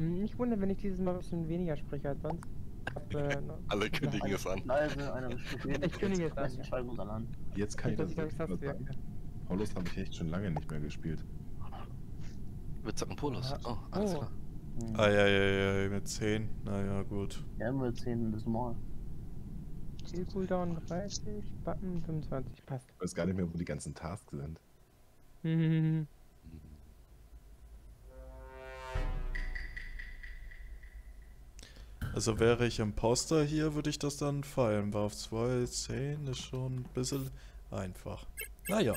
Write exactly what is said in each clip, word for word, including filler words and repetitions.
Nicht wundern, wenn ich dieses Mal ein bisschen weniger spreche als sonst. Hab, äh, noch- Alle kündigen es an. Leise, einer bestimmt jeden. Ich kündige es an, Besten ja. Schweigen an. Jetzt kann ich Jetzt das muss ich wirklich gleich mal Saskia. sagen. Polos habe ich echt schon lange nicht mehr gespielt. Wir zocken Polos. Aha. Oh, alles Oh. klar. Hm. Eieiei, mit zehn. Naja, gut. Ja, immer zehn das Mal. Skill Cooldown dreißig, Button fünfundzwanzig, passt. Ich weiß gar nicht mehr, wo die ganzen Tasks sind. Hm. Also wäre ich Imposter hier, würde ich das dann feiern. War auf zwei, zehn ist schon ein bisschen einfach. Naja.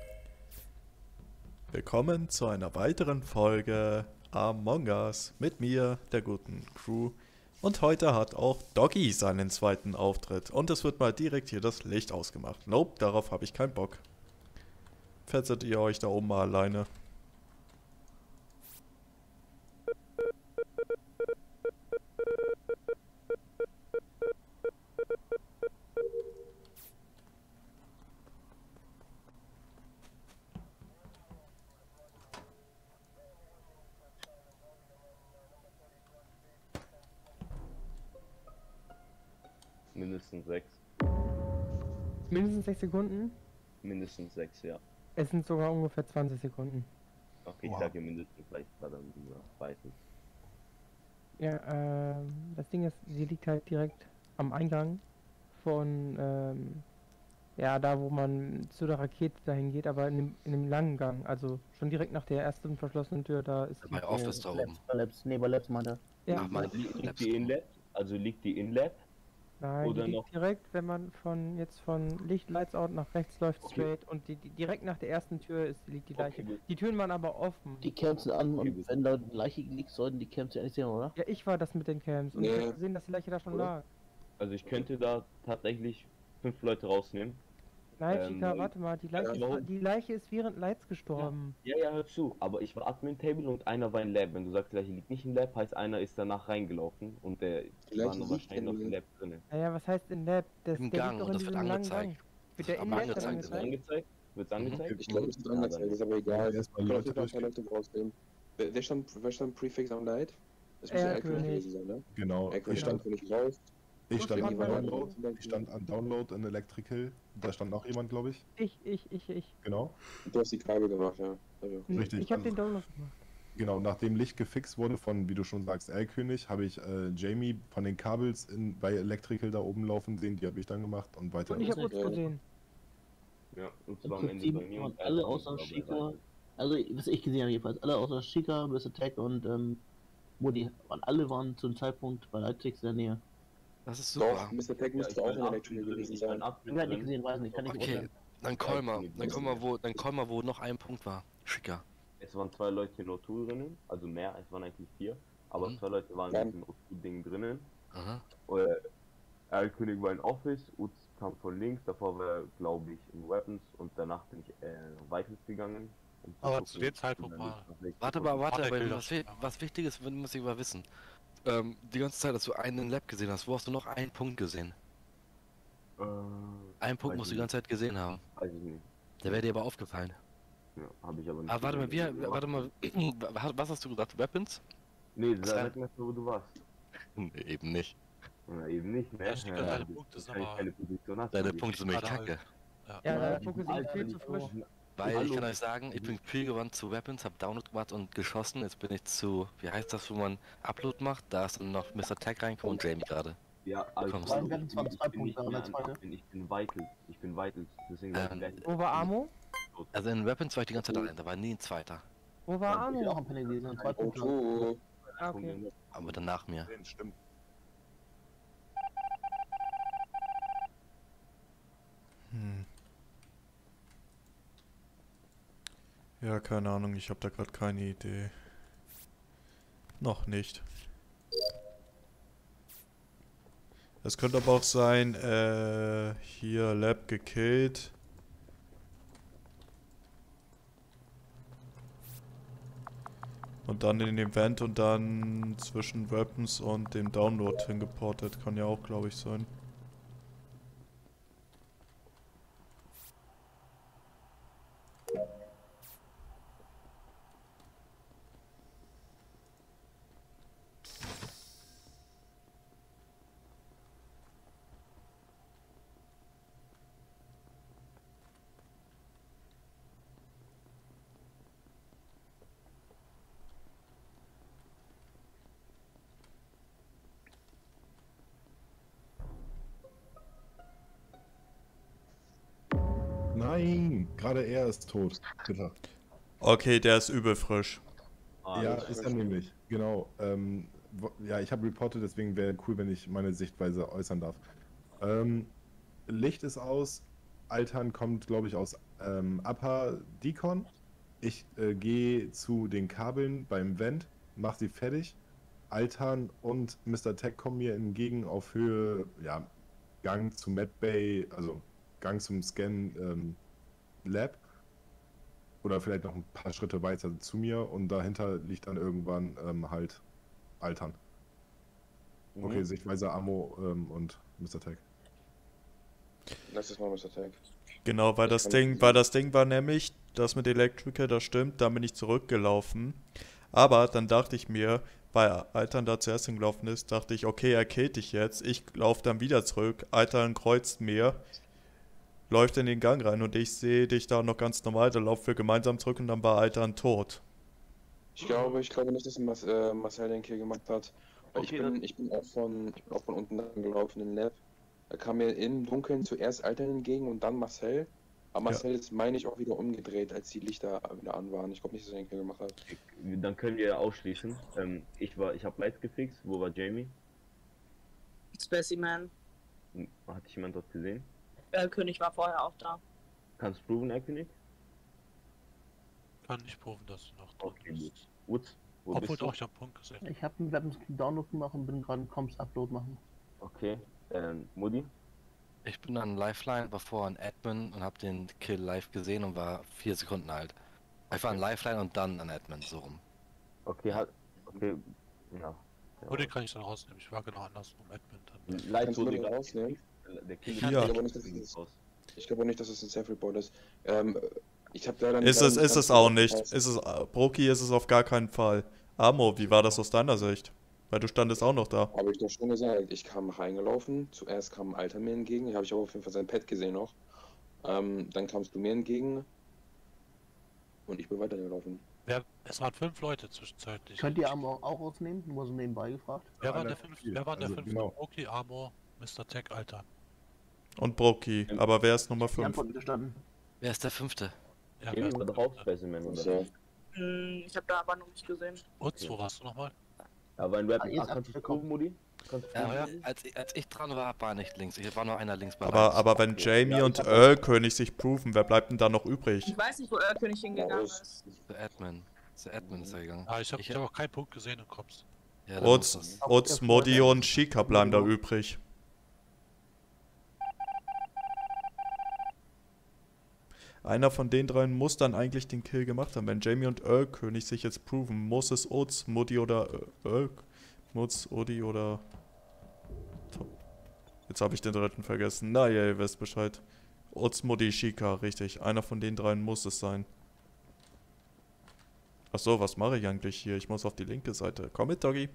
Willkommen zu einer weiteren Folge Among Us mit mir, der guten Crew. Und heute hat auch Doggy seinen zweiten Auftritt. Und es wird mal direkt hier das Licht ausgemacht. Nope, darauf habe ich keinen Bock. Fetzet ihr euch da oben mal alleine? Mindestens sechs. Mindestens sechs Sekunden? Mindestens sechs, ja. Es sind sogar ungefähr zwanzig Sekunden. Okay, ich Wow. sage mindestens, vielleicht war dann dieser weiß nicht. Ja, ähm, das Ding ist, sie liegt halt direkt am Eingang von, ähm, ja, da wo man zu der Rakete dahin geht, aber in dem, in dem langen Gang, also schon direkt nach der ersten verschlossenen Tür, da ist Bei die, Office da oben. Labs, Labs, nee, bei Labs meinte er. ja, Ach, mein- Li- Liegt die in Lab? Also liegt die in Lab? nein, oder die noch- liegt direkt, wenn man von jetzt von Licht Lights Out nach rechts läuft, Okay. straight und die, die direkt nach der ersten Tür ist liegt die Okay, Leiche. gut. Die Türen waren aber offen. Die Camps sind an Okay, und gut. wenn da die Leiche liegt, sollten die Camps ja nicht sehen, oder? Ja, ich war das mit den Cams und ich Nee. hab gesehen, dass die Leiche da schon Oder? lag. Also ich könnte da tatsächlich fünf Leute rausnehmen. Nein, Ähm, Chica, weil- warte mal, die Leiche, warum? ist, die Leiche ist während Lights gestorben. Ja, ja, hör zu. Aber ich war Admin Table und einer war in Lab. Wenn du sagst, gleich liegt nicht in Lab, heißt einer ist danach reingelaufen und der war noch wahrscheinlich noch in Lab drin. Naja, was heißt in Lab? Das, Im der Gang, liegt doch und in das wird diesem langen angezeigt. Gang. Wird der Das in wird Lab dann angezeigt, Wird's angezeigt? angezeigt? Wird's angezeigt? Ich glaube, es ist Ja, angezeigt, dann- ist aber egal. Erstmal Ich Leute glaube, da durchgehen. Leute rausnehmen. Wer, wer, stand, wer stand Prefix am Light? Das muss Ja, ja Erkönig König. gewesen sein, ne? Genau. Erkönig Ich stand stand, König raus. ich stand an Wo ist die Download. Ich stand an Download in Electrical. Da stand noch jemand, glaube ich. Ich, ich, ich, ich. Genau. Du hast die Kabel gemacht, ja. Also, Richtig, Ich hab also- den Download gemacht. Genau, nachdem Licht gefixt wurde von, wie du schon sagst, L-König, habe ich äh, Jamie von den Kabels in, bei Electrical da oben laufen sehen. Die habe ich dann gemacht und weiter. Und ich hab nicht, uns äh, gesehen. Ja, und Im zwar am Ende Prinzip bei mir waren und alle Alter außer war bei Chica, Seite. also was ich gesehen habe jedenfalls, alle außer Chica, Mister Tech und ähm, Modi, waren, alle waren zum Zeitpunkt bei Lightfix in der Nähe. Das ist super. doch, Mister Tech Ja, müsste ich auch bin in Admin Electrical drin, gewesen ich bin sein. Admin Ich hab nicht drin. gesehen, weiß nicht, kann ich nicht Okay, beurteilen. dann call mal, dann call mal, wo, dann call mal, wo noch ein Punkt war. Schicker. Es waren zwei Leute in O zwei drinnen, also mehr, es waren eigentlich vier. Aber Mhm. zwei Leute waren Ja. in diesem O zwei-Ding drinnen. Aha. Äh, Erlkönig war in Office, Utz kam von links, davor war glaube ich in Weapons und danach bin ich äh, Vitals gegangen. um Aber gucken, zu dem Zeitpunkt und dann war- nach links Warte geguckt. mal, warte, Warte, weil Bilder. was, wi- was wichtig ist, muss ich mal wissen. Ähm, die ganze Zeit, dass du einen Lab gesehen hast, wo hast du noch einen Punkt gesehen? Äh, Einen Punkt weiß musst du ich die ganze Zeit gesehen haben. Weiß ich nicht. Der wäre dir aber aufgefallen. Ja, habe ich aber nicht. Ah, warte mal, gesehen. wie, warte mal, wa- was hast du gesagt? Weapons? Nee, Was sag denn? mir, wo du warst. Nee, eben nicht. Ja, eben nicht, ne? Ja, stimmt, deine du- Punkte sind wenn ich aber- keine Position hast, Deine dann Punkte sind nämlich gerade kacke. Ja, Ja, deine die Punkte sind sind viel alt, zu wenn ich frisch. Weil ich Hallo. kann euch sagen, ich bin Spielgewandt zu Weapons, hab Download gemacht und geschossen. Jetzt bin ich zu, wie heißt das, wo man Upload macht? Da ist dann noch Mister Tech reingekommen und Jamie gerade. Ja, also Kommst ich du? bin, Wir hatten ich zwei bin nicht Punkte, mehr aber an zweite. Admin, ich bin Vitals. Ich bin Vitals. Deswegen Ähm, ähm, gleich. Wo war Amo? Also in Weapons war ich die ganze Zeit allein, da war nie ein zweiter. Wo war Ich bin auch Amo? am Panel gewesen, und zwei Oh, Punkte. oh, Ah, okay. Aber dann nach mir. Stimmt. Hm. Ja, keine Ahnung, ich habe da gerade keine Idee. Noch nicht. Es könnte aber auch sein, äh, hier Lab gekillt. Und dann in den Event und dann zwischen Weapons und dem Download hingeportet. Kann ja auch, glaube ich, sein. Nein, gerade er ist tot. Bitte. Okay, der ist übel frisch. Ah, Ja, das ist er nämlich. Genau. Ähm, wo- ja, ich habe reportet, deswegen wäre cool, wenn ich meine Sichtweise äußern darf. Ähm, Licht ist aus. Altern kommt, glaube ich, aus ähm, Upper Decon. Ich äh, gehe zu den Kabeln beim Vent, mache sie fertig. Altern und Mister Tech kommen mir entgegen auf Höhe, ja, Gang zum Medbay, also Gang zum Scan ähm, Lab. Oder vielleicht noch ein paar Schritte weiter zu mir und dahinter liegt dann irgendwann ähm, halt Altern. Mhm. Okay, Sichtweise Ammo ähm, und Mister Tech. Lass es mal Mister Tag. Genau, weil Ich das kann Ding, nicht weil sehen. das Ding war nämlich, das mit Electrical, das stimmt, dann bin ich zurückgelaufen. Aber dann dachte ich mir, weil Altern da zuerst hingelaufen ist, dachte ich, okay, er killt dich jetzt. Ich laufe dann wieder zurück. Altern kreuzt mir, läuft in den Gang rein und ich sehe dich da noch ganz normal. Da laufen wir gemeinsam zurück und dann war Altern tot. Ich glaube, ich glaube nicht, dass Mas äh, Marcel den Kill gemacht hat. Weil Okay, ich, bin, ich, bin auch von, ich bin auch von unten lang gelaufen in den Lab. Da kam mir im Dunkeln zuerst Altern entgegen und dann Marcel. Aber Ja. Marcel ist, meine ich, auch wieder umgedreht, als die Lichter wieder an waren. Ich glaube nicht, dass er den Kill gemacht hat. Dann können wir ausschließen. Ähm, ich war, ich habe Lights gefixt. Wo war Jamie? Specimen. Hm, Hat dich jemand dort gesehen? Äh, König war vorher auch da. Kannst du proven, Erkönig? Kann nicht proben, dass du noch tot Okay, gut. bist. Woods, wo Obwohl bist du? doch, ich hab einen Punkt gesehen. Ich habe einen Weapons Download gemacht und bin gerade einen Comms Upload machen. Okay. Ähm, Moody? Ich bin an Lifeline, war vorher an Admin und habe den Kill live gesehen und war vier Sekunden alt. Ich war an Lifeline und dann an Admin, so rum. Okay, hat. Okay. Ja. Oder den kann ich dann rausnehmen. Ich war genau andersrum. Admin dann. Lights Kannst du wurde den gerade. rausnehmen? Der Kill Ich Ja. glaube nicht, dass es, raus. ich glaube nicht, dass es ein Self-Report ist. Ähm, ich habe leider Ist leider es, ist ganz es auch genau nicht. aufgepasst. Ist es, äh, Broki ist es auf gar keinen Fall. Amo, wie war das aus deiner Sicht? Weil du standest auch noch da. Habe ich doch schon gesagt. Ich kam reingelaufen. Zuerst kam ein Alter mir entgegen. Habe ich aber auf jeden Fall sein Pad gesehen noch. Ähm, dann kamst du mir entgegen. Und ich bin weitergelaufen. Wer, es waren fünf Leute zwischenzeitlich. Könnt ihr Arm auch auch rausnehmen? Nur so nebenbei gefragt. Wer war Einer der von fünfte? vier. Wer war der Also, fünfte? genau. Okay, Armor, Mister Tech, Alter. Und Broki. Aber wer ist Nummer Die fünf? Antwort gestanden. Wer ist der fünfte? Ja, Jamie wer war doch auch Specimen, oder? So. Hm, ich habe da aber noch nicht gesehen. Utz, wo warst du nochmal? Aber ein Rap. Ah, jetzt Ah, kannst du abgekommen. proben, Moody? Kannst du Ja, proben? ja, als, ich- als ich dran war, war nicht links. Ich war nur einer links bei Aber, Lights. aber wenn Jamie Ja, und ich hab- Earl König sich proven, wer bleibt denn da noch übrig? Ich weiß nicht, wo König hingegangen Ja, ist. Der Admin. Der Admin ist er gegangen. Ah, ich habe Ich- ich hab auch keinen Punkt gesehen im Kopf. Ja, da muss Utz, das- Utz, Modi und Shika bleiben da übrig. Einer von den dreien muss dann eigentlich den Kill gemacht haben. Wenn Jamie und Earl König sich jetzt proven, muss es Utz, Modi oder Earl, Mutz, Odi oder... Jetzt habe ich den dritten vergessen. Na ja, ihr wisst Bescheid. Utz, Modi, Shika, richtig. Einer von den dreien muss es sein. Achso, was mache ich eigentlich hier? Ich muss auf die linke Seite. Komm mit, Doggy.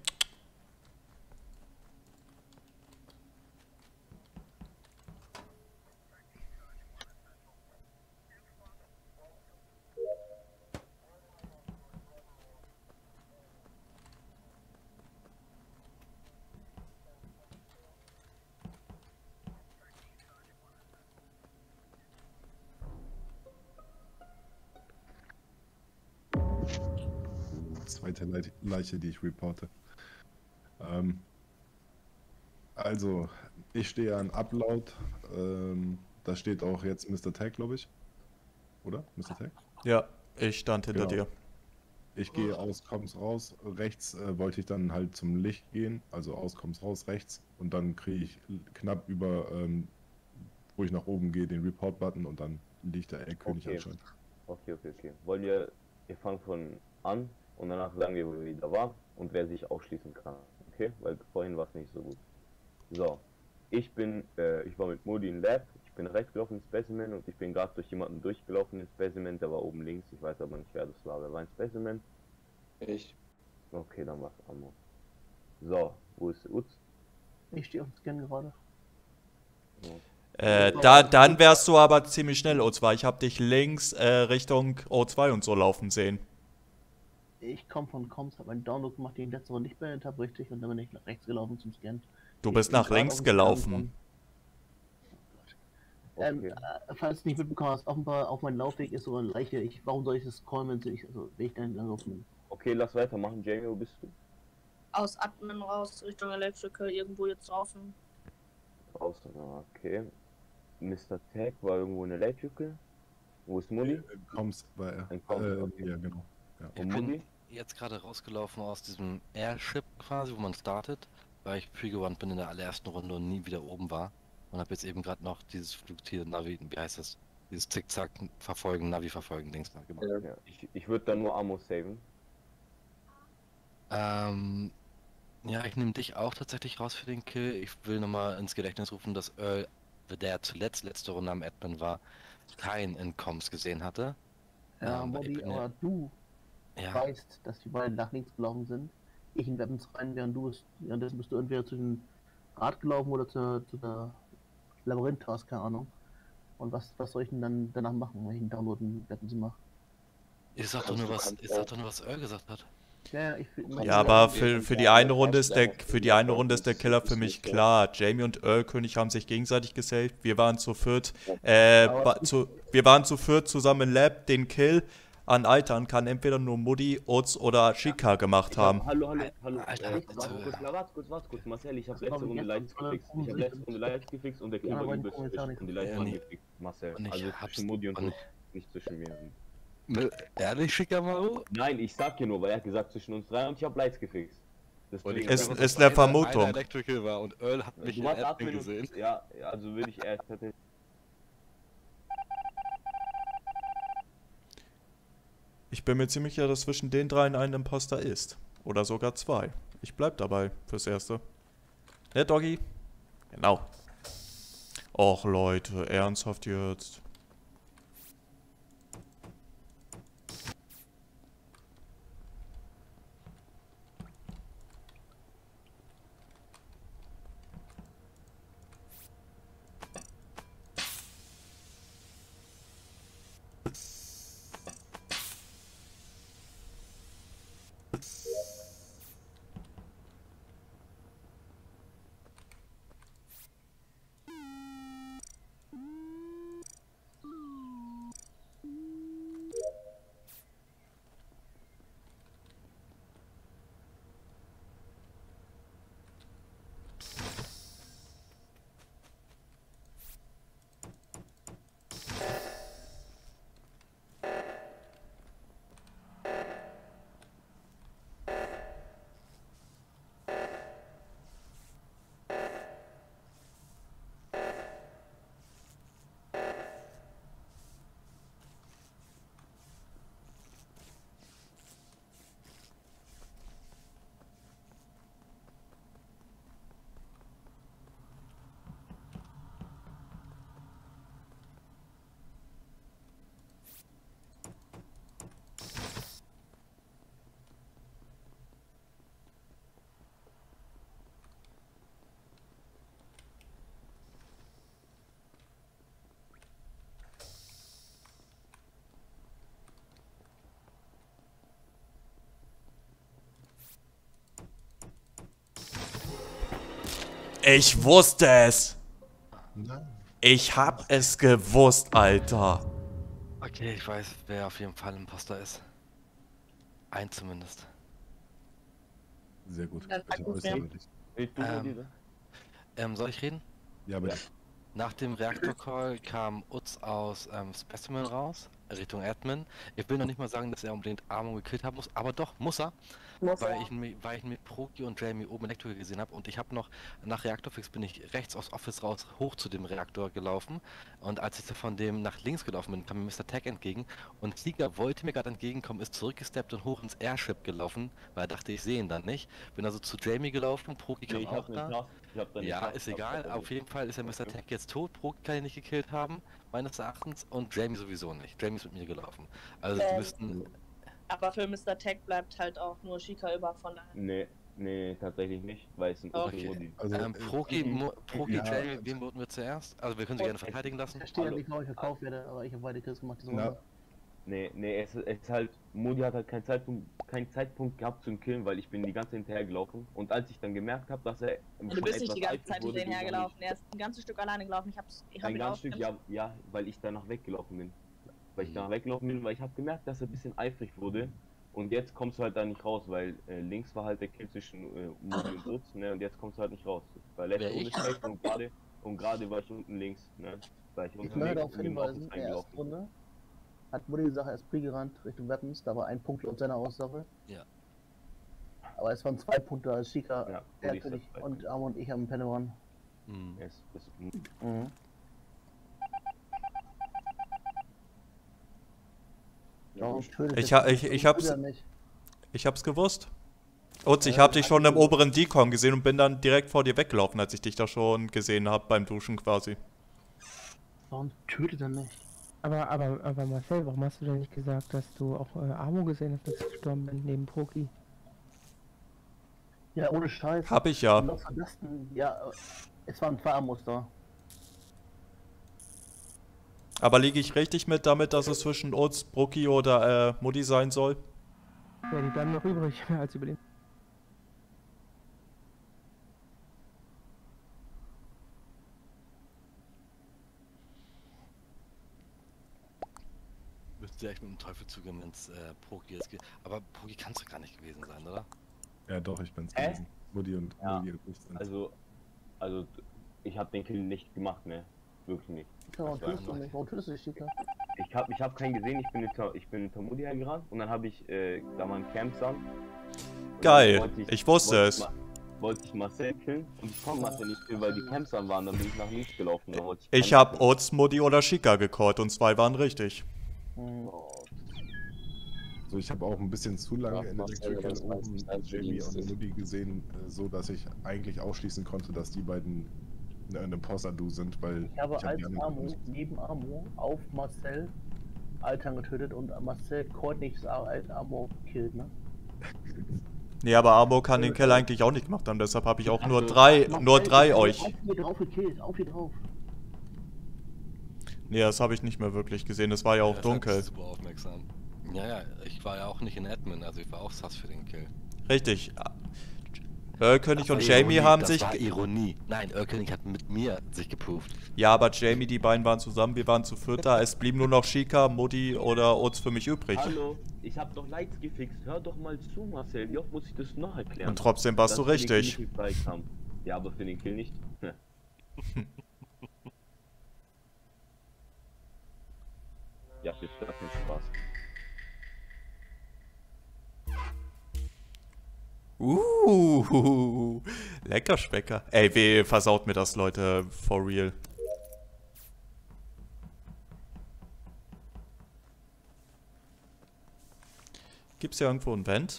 Zweite Le- Leiche, die ich reporte. Ähm, also, ich stehe an Upload. Ähm, da steht auch jetzt Mister Tag, glaube ich. Oder? Mister Tag? Ja, ich stand hinter Genau. dir. Ich gehe aus, komm's raus. Rechts äh, wollte ich dann halt zum Licht gehen. Also aus, komm's raus, rechts. Und dann kriege ich knapp über, ähm, wo ich nach oben gehe, den Report-Button und dann liegt der Eckkönig Okay. halt schon. Okay, okay, okay. Wollen wir, wir fangen von an und danach sagen wir, wo wir wieder war und wer sich ausschließen kann. Okay? Weil vorhin war es nicht so gut. So. Ich bin, äh, ich war mit Modi in Lab, ich bin rechts gelaufen in Specimen und ich bin gerade durch jemanden durchgelaufen in Specimen, der war oben links, ich weiß aber nicht, wer das war. Wer war in Specimen? Ich. Okay, dann war's Ammo. So, wo ist Utz? Ich stehe auf dem Scan gerade. Äh, da, dann wärst du aber ziemlich schnell, O zwei. Ich habe dich links äh, Richtung O zwei und so laufen sehen. Ich komme von Comms, habe einen Download gemacht, den ich letzte Woche nicht beendet habe, richtig, und dann bin ich nach rechts gelaufen zum Scan. Du Ich bist bin nach gerade links auf dem Scan gelaufen. von- Ähm, Okay. äh, falls du nicht mitbekommen hast, offenbar auf meinem Laufweg ist so eine Leiche. Ich, warum soll ich das callen, wenn ich, also, wenn ich da entlang laufen bin? Okay, lass weitermachen. Jamie, wo bist du? Aus Admin raus, Richtung Electrical, irgendwo jetzt draußen. Draußen, ah, okay. Mister Tag war irgendwo in Electrical. Wo ist Mudi? Kommst bei er. Ein Comms, Äh, okay. Ja, genau. Ja. Ich Und bin Mudi? jetzt gerade rausgelaufen aus diesem Airship quasi, wo man startet, weil ich pre-gewandt bin in der allerersten Runde und nie wieder oben war. Und habe jetzt eben gerade noch dieses Flugtier Navi, wie heißt das? Dieses Zickzack verfolgen, Navi verfolgen Dings da gemacht. Ja. Ja, ich, ich würde dann nur Ammo saven. Ähm, ja, ich nehme dich auch tatsächlich raus für den Kill. Ich will nochmal ins Gedächtnis rufen, dass Earl, der zuletzt letzte Runde am Admin war, kein Incoms gesehen hatte. Ja, Ähm, Modi, ich bin ja- aber du Ja, weißt, dass die beiden nach links gelaufen sind. Ich in Weapons rein, während du bist, währenddessen bist du entweder zu dem Rad gelaufen oder zu, zu der Labyrinth-Task, keine Ahnung. Und was, was soll ich denn dann danach machen, wenn ich einen Download in Weapons mache? ich sag doch Kannst nur du- was, kannst ich sag auch- doch nur was Earl gesagt hat. Ja, ja, ich fühl- Ja, aber für, für die eine Runde ist der für die eine Runde ist der Killer für mich klar. Jamie und Earl König haben sich gegenseitig gesaved. Wir waren zu viert, äh, wa- zu, wir waren zu viert zusammen im Lab. Den Kill an Altern kann entweder nur Mudi, Utz oder Shika gemacht Ich hab, haben. hallo, hallo, hallo. Alter, äh, bitte. warte kurz, na, warte kurz, warte kurz. Marcel, ich hab Das letzte glaub ich Runde jetzt Lights am gefixt. Ich hab Anfang letzte Runde Lights gefixt und der Kill Ja, war aber die übelst kommen jetzt auch frisch. nicht Und die so Lights früh. waren Ja, gefixt. Marcel, und ich also hab's- zwischen Modi und und Utz, nicht zwischen mir. Ne, ehrlich, Shikamaru? Nein, ich sag dir nur, weil er hat gesagt zwischen uns drei und ich hab Lights gefixt. Und ich Deswegen- Ist- sag, ist dass eine einer- Vermutung. einer Electrical war und Earl hat mich du in warst Admin Admin gesehen. und, ja, ja, also würde ich erst tatsächlich. Ich bin mir ziemlich sicher, dass zwischen den dreien ein Imposter ist. Oder sogar zwei. Ich bleib dabei fürs Erste. Ne, Doggy? Genau. Och Leute, ernsthaft jetzt. Ich wusste es! Nein. Ich hab es gewusst, Alter. Okay, ich weiß, wer auf jeden Fall Imposter ist. Ein zumindest. Sehr gut. Dann Bitte sag uns äußere wer. dich. Willst du Ähm, Modi, ne? Ähm, soll ich reden? Ja, bitte. Nach dem Reaktor-Call kam Utz aus ähm, Specimen raus, Richtung Admin. Ich will noch nicht mal sagen, dass er unbedingt Armor gekillt haben muss, aber doch, muss er. Muss Weil er. ich, mi- weil ich mit Proki und Jamie oben Elektro gesehen habe und ich habe noch, nach Reaktorfix bin ich rechts aus Office raus hoch zu dem Reaktor gelaufen und als ich von dem nach links gelaufen bin, kam mir Mister Tag entgegen und Sieger wollte mir gerade entgegenkommen, ist zurückgesteppt und hoch ins Airship gelaufen, weil er dachte, ich sehe ihn dann nicht. Bin also zu Jamie gelaufen, Proki kam Nee, ich auch hab da. einen Task. Ich hab deine Ja, Task ist gehabt, egal, aber auf nicht. jeden Fall ist ja Mister Okay. Tag jetzt tot, Proki kann ihn nicht gekillt haben, meines Erachtens, und Jamie sowieso nicht. Jamie ist mit mir gelaufen. Also die Ähm, müssten... Aber für Mister Tech bleibt halt auch nur Shika über, von daher. Nee, nee, tatsächlich nicht, weil es ein Okay. Modi. Also, Ähm, äh, Proki, Mo- Proki, ja. Jamie, wen wollten wir zuerst? Also wir können sie gerne verteidigen Ich lassen. verstehe Hallo. nicht, warum ich verkauft werde, aber ich habe beide Kills gemacht diese Na, Runde. Nee, nee, es, es ist halt, Modi hat halt keinen Zeitpunkt, keinen Zeitpunkt gehabt zum Killen, weil ich bin die ganze Zeit hinterhergelaufen. Und als ich dann gemerkt habe, dass er Du schon bist nicht die etwas ganze eifrig Zeit wurde, hinterher ging er gelaufen. Er ist ein ganzes Stück alleine gelaufen. Ich hab's. Ich hab Ein ihn ganzes auch. Stück, ja, ja, weil ich danach weggelaufen bin. Weil ich danach weggelaufen bin, weil ich habe gemerkt, dass er ein bisschen eifrig wurde. Und jetzt kommst du halt da nicht raus, weil äh, links war halt der Kill zwischen äh, Modi und Utz, ne? Und jetzt kommst du halt nicht raus. Weil letzte Wer, Runde ich? schlecht und gerade und gerade war ich unten links, ne? War ich Ich unten möchte links darauf und bin in hinweisen, Office in der ersten reingelaufen. Runde hat Modi gesagt, er ist Pri gerannt Richtung Weapons, da war ein Punkt laut seiner Aussage. Ja. Aber es waren zwei Punkte, als Shika, Ja, der Modi ist König das und Arm und ich haben Penneron. Hm. Es, es, Mhm. Warum tötet Ich er- ha- ich- ich warum hab's- tut er nicht? Ich hab's gewusst. Und ich Ja, hab dich schon im also- oberen Decon gesehen und bin dann direkt vor dir weggelaufen, als ich dich da schon gesehen habe beim Duschen quasi. Warum tötet er nicht? Aber, aber, aber Marcel, warum hast du denn nicht gesagt, dass du auch äh, Amo gesehen hast, dass ich gestorben bin, neben Proki? Ja, ohne Scheiß. Hab ich ja. Und was war das denn? Ja, äh, es waren zwei Amos da. Aber liege ich richtig mit damit, dass es zwischen uns, Brucki oder äh, Mutti sein soll? Ja, die bleiben noch übrig als Überleben. Müsste echt mit dem Teufel zugehen, wenn es äh, Proki jetzt geht. Aber Proki kannst du gar nicht gewesen sein, oder? Ja, doch, ich bin's Hä? gewesen. Mutti und Ja, Mutti und ich sind. Also, also ich habe den Kill nicht gemacht, ne? Wirklich nicht. Ja, warum Das war tötest du einfach- nicht? Warum tötest du dich, Shika? Ich habe ich hab keinen gesehen, ich bin hinter, ich bin hinter Modi hergerannt und dann habe ich äh, da mal einen Camp sahen. Und Geil, dann wollte ich wusste wollte es. Ma- Wollte ich Marcel killen und ich konnte Marcel nicht killen, weil die Camps an waren, dann bin ich nach links gelaufen. Dann wollte Ich keinen hab killen. Oz, Mutti oder Shika gecallt und zwei waren richtig. Mhm. So, ich habe auch ein bisschen zu lange Ja, in Marcel, Electrical das weiß ich, oben dein Jamie Verdienst und ist. Mutti gesehen, äh, so dass ich eigentlich ausschließen konnte, dass die beiden äh, ein Imposter-Du sind, weil Ich habe hab die als anderen Amo, nicht- neben Amo, auf Marcel Altern getötet und Marcel konnte nicht als Amo killt, ne? Nee, aber Amo kann den Kill eigentlich auch nicht gemacht haben, deshalb habe ich auch nur Also, drei, Marcel nur drei ist euch. Auf mir drauf gekillt, auf mir drauf. Nee, das habe ich nicht mehr wirklich gesehen, es war ja auch deshalb dunkel. bist du super aufmerksam. Ja, ja, ich war ja auch nicht in Admin, also ich war auch sass für den Kill. Richtig. Erlkönig und Das war Jamie Ironie, haben das sich... war Ironie. Nein, Erlkönig hat mit mir sich geproved. Ja, aber Jamie, die beiden waren zusammen, wir waren zu viert da. Es blieben nur noch Shika, Mutti oder Oz für mich übrig. Hallo, ich habe doch Lights gefixt. Hör doch mal zu, Marcel. Wie oft muss ich das noch erklären? Und trotzdem warst du Dass wir den richtig. Kill nicht gezeigt haben. Ja, aber für den Kill nicht. Ja, für das viel Spaß. Uh, lecker Specker. Ey, weh, versaut mir das, Leute, for real. Gibt's hier irgendwo ein Vent?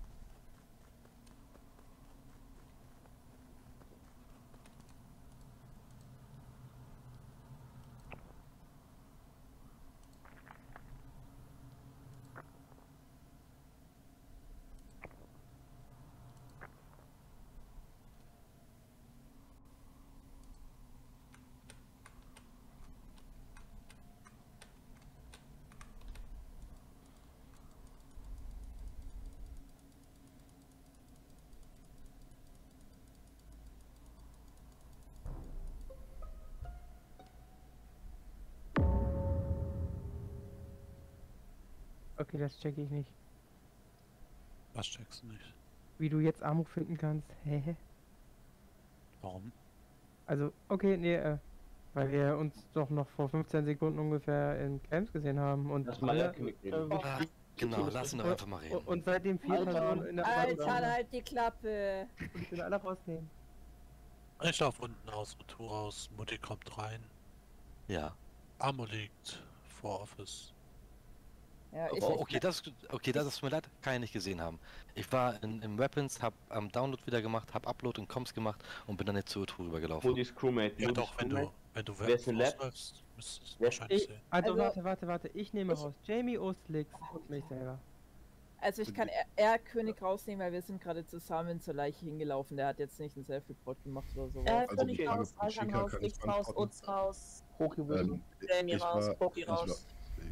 Okay, das checke ich nicht. Was checkst du nicht? Wie du jetzt Amo finden kannst. Hä? Warum? Also, okay, nee, äh, weil wir uns doch noch vor fünfzehn Sekunden ungefähr in Camps gesehen haben und Lass mal alle, Erlkönig reden. äh, Ah, genau, lass ihn doch einfach mal reden. und, und seitdem vier Alter. Personen in der Alter, halt die Klappe. Ich will alle rausnehmen. Ich lauf unten aus, Retour raus, Mutti kommt rein, Ja. Amo liegt vor Office. Ja, ich, Oh, okay, das, okay, das ist mir leid, kann ich nicht gesehen haben. Ich war in, im Weapons, hab am Download wieder gemacht, hab Upload in Comms gemacht und bin dann jetzt zur Tour rübergelaufen. Modis Crewmate. Ja Modis doch, wenn du, Crewmate. wenn du Wer ist in Lab? rausläufst, müsstest du es Wer- wahrscheinlich Ich, sehen. also, Also- warte, warte, warte, ich nehme Ich- raus Jamie, Ostlix und mich selber. also ich kann eher König rausnehmen, weil wir sind gerade zusammen zur Leiche hingelaufen. Der hat jetzt nicht einen Self-Report gemacht oder sowas. Äh, Also König die Frage raus, von Altern Chica raus, kann ich X raus, beantworten. Utz raus, Hochgewürzt. Ähm, Jamie ich raus, war- Poki ich war- raus.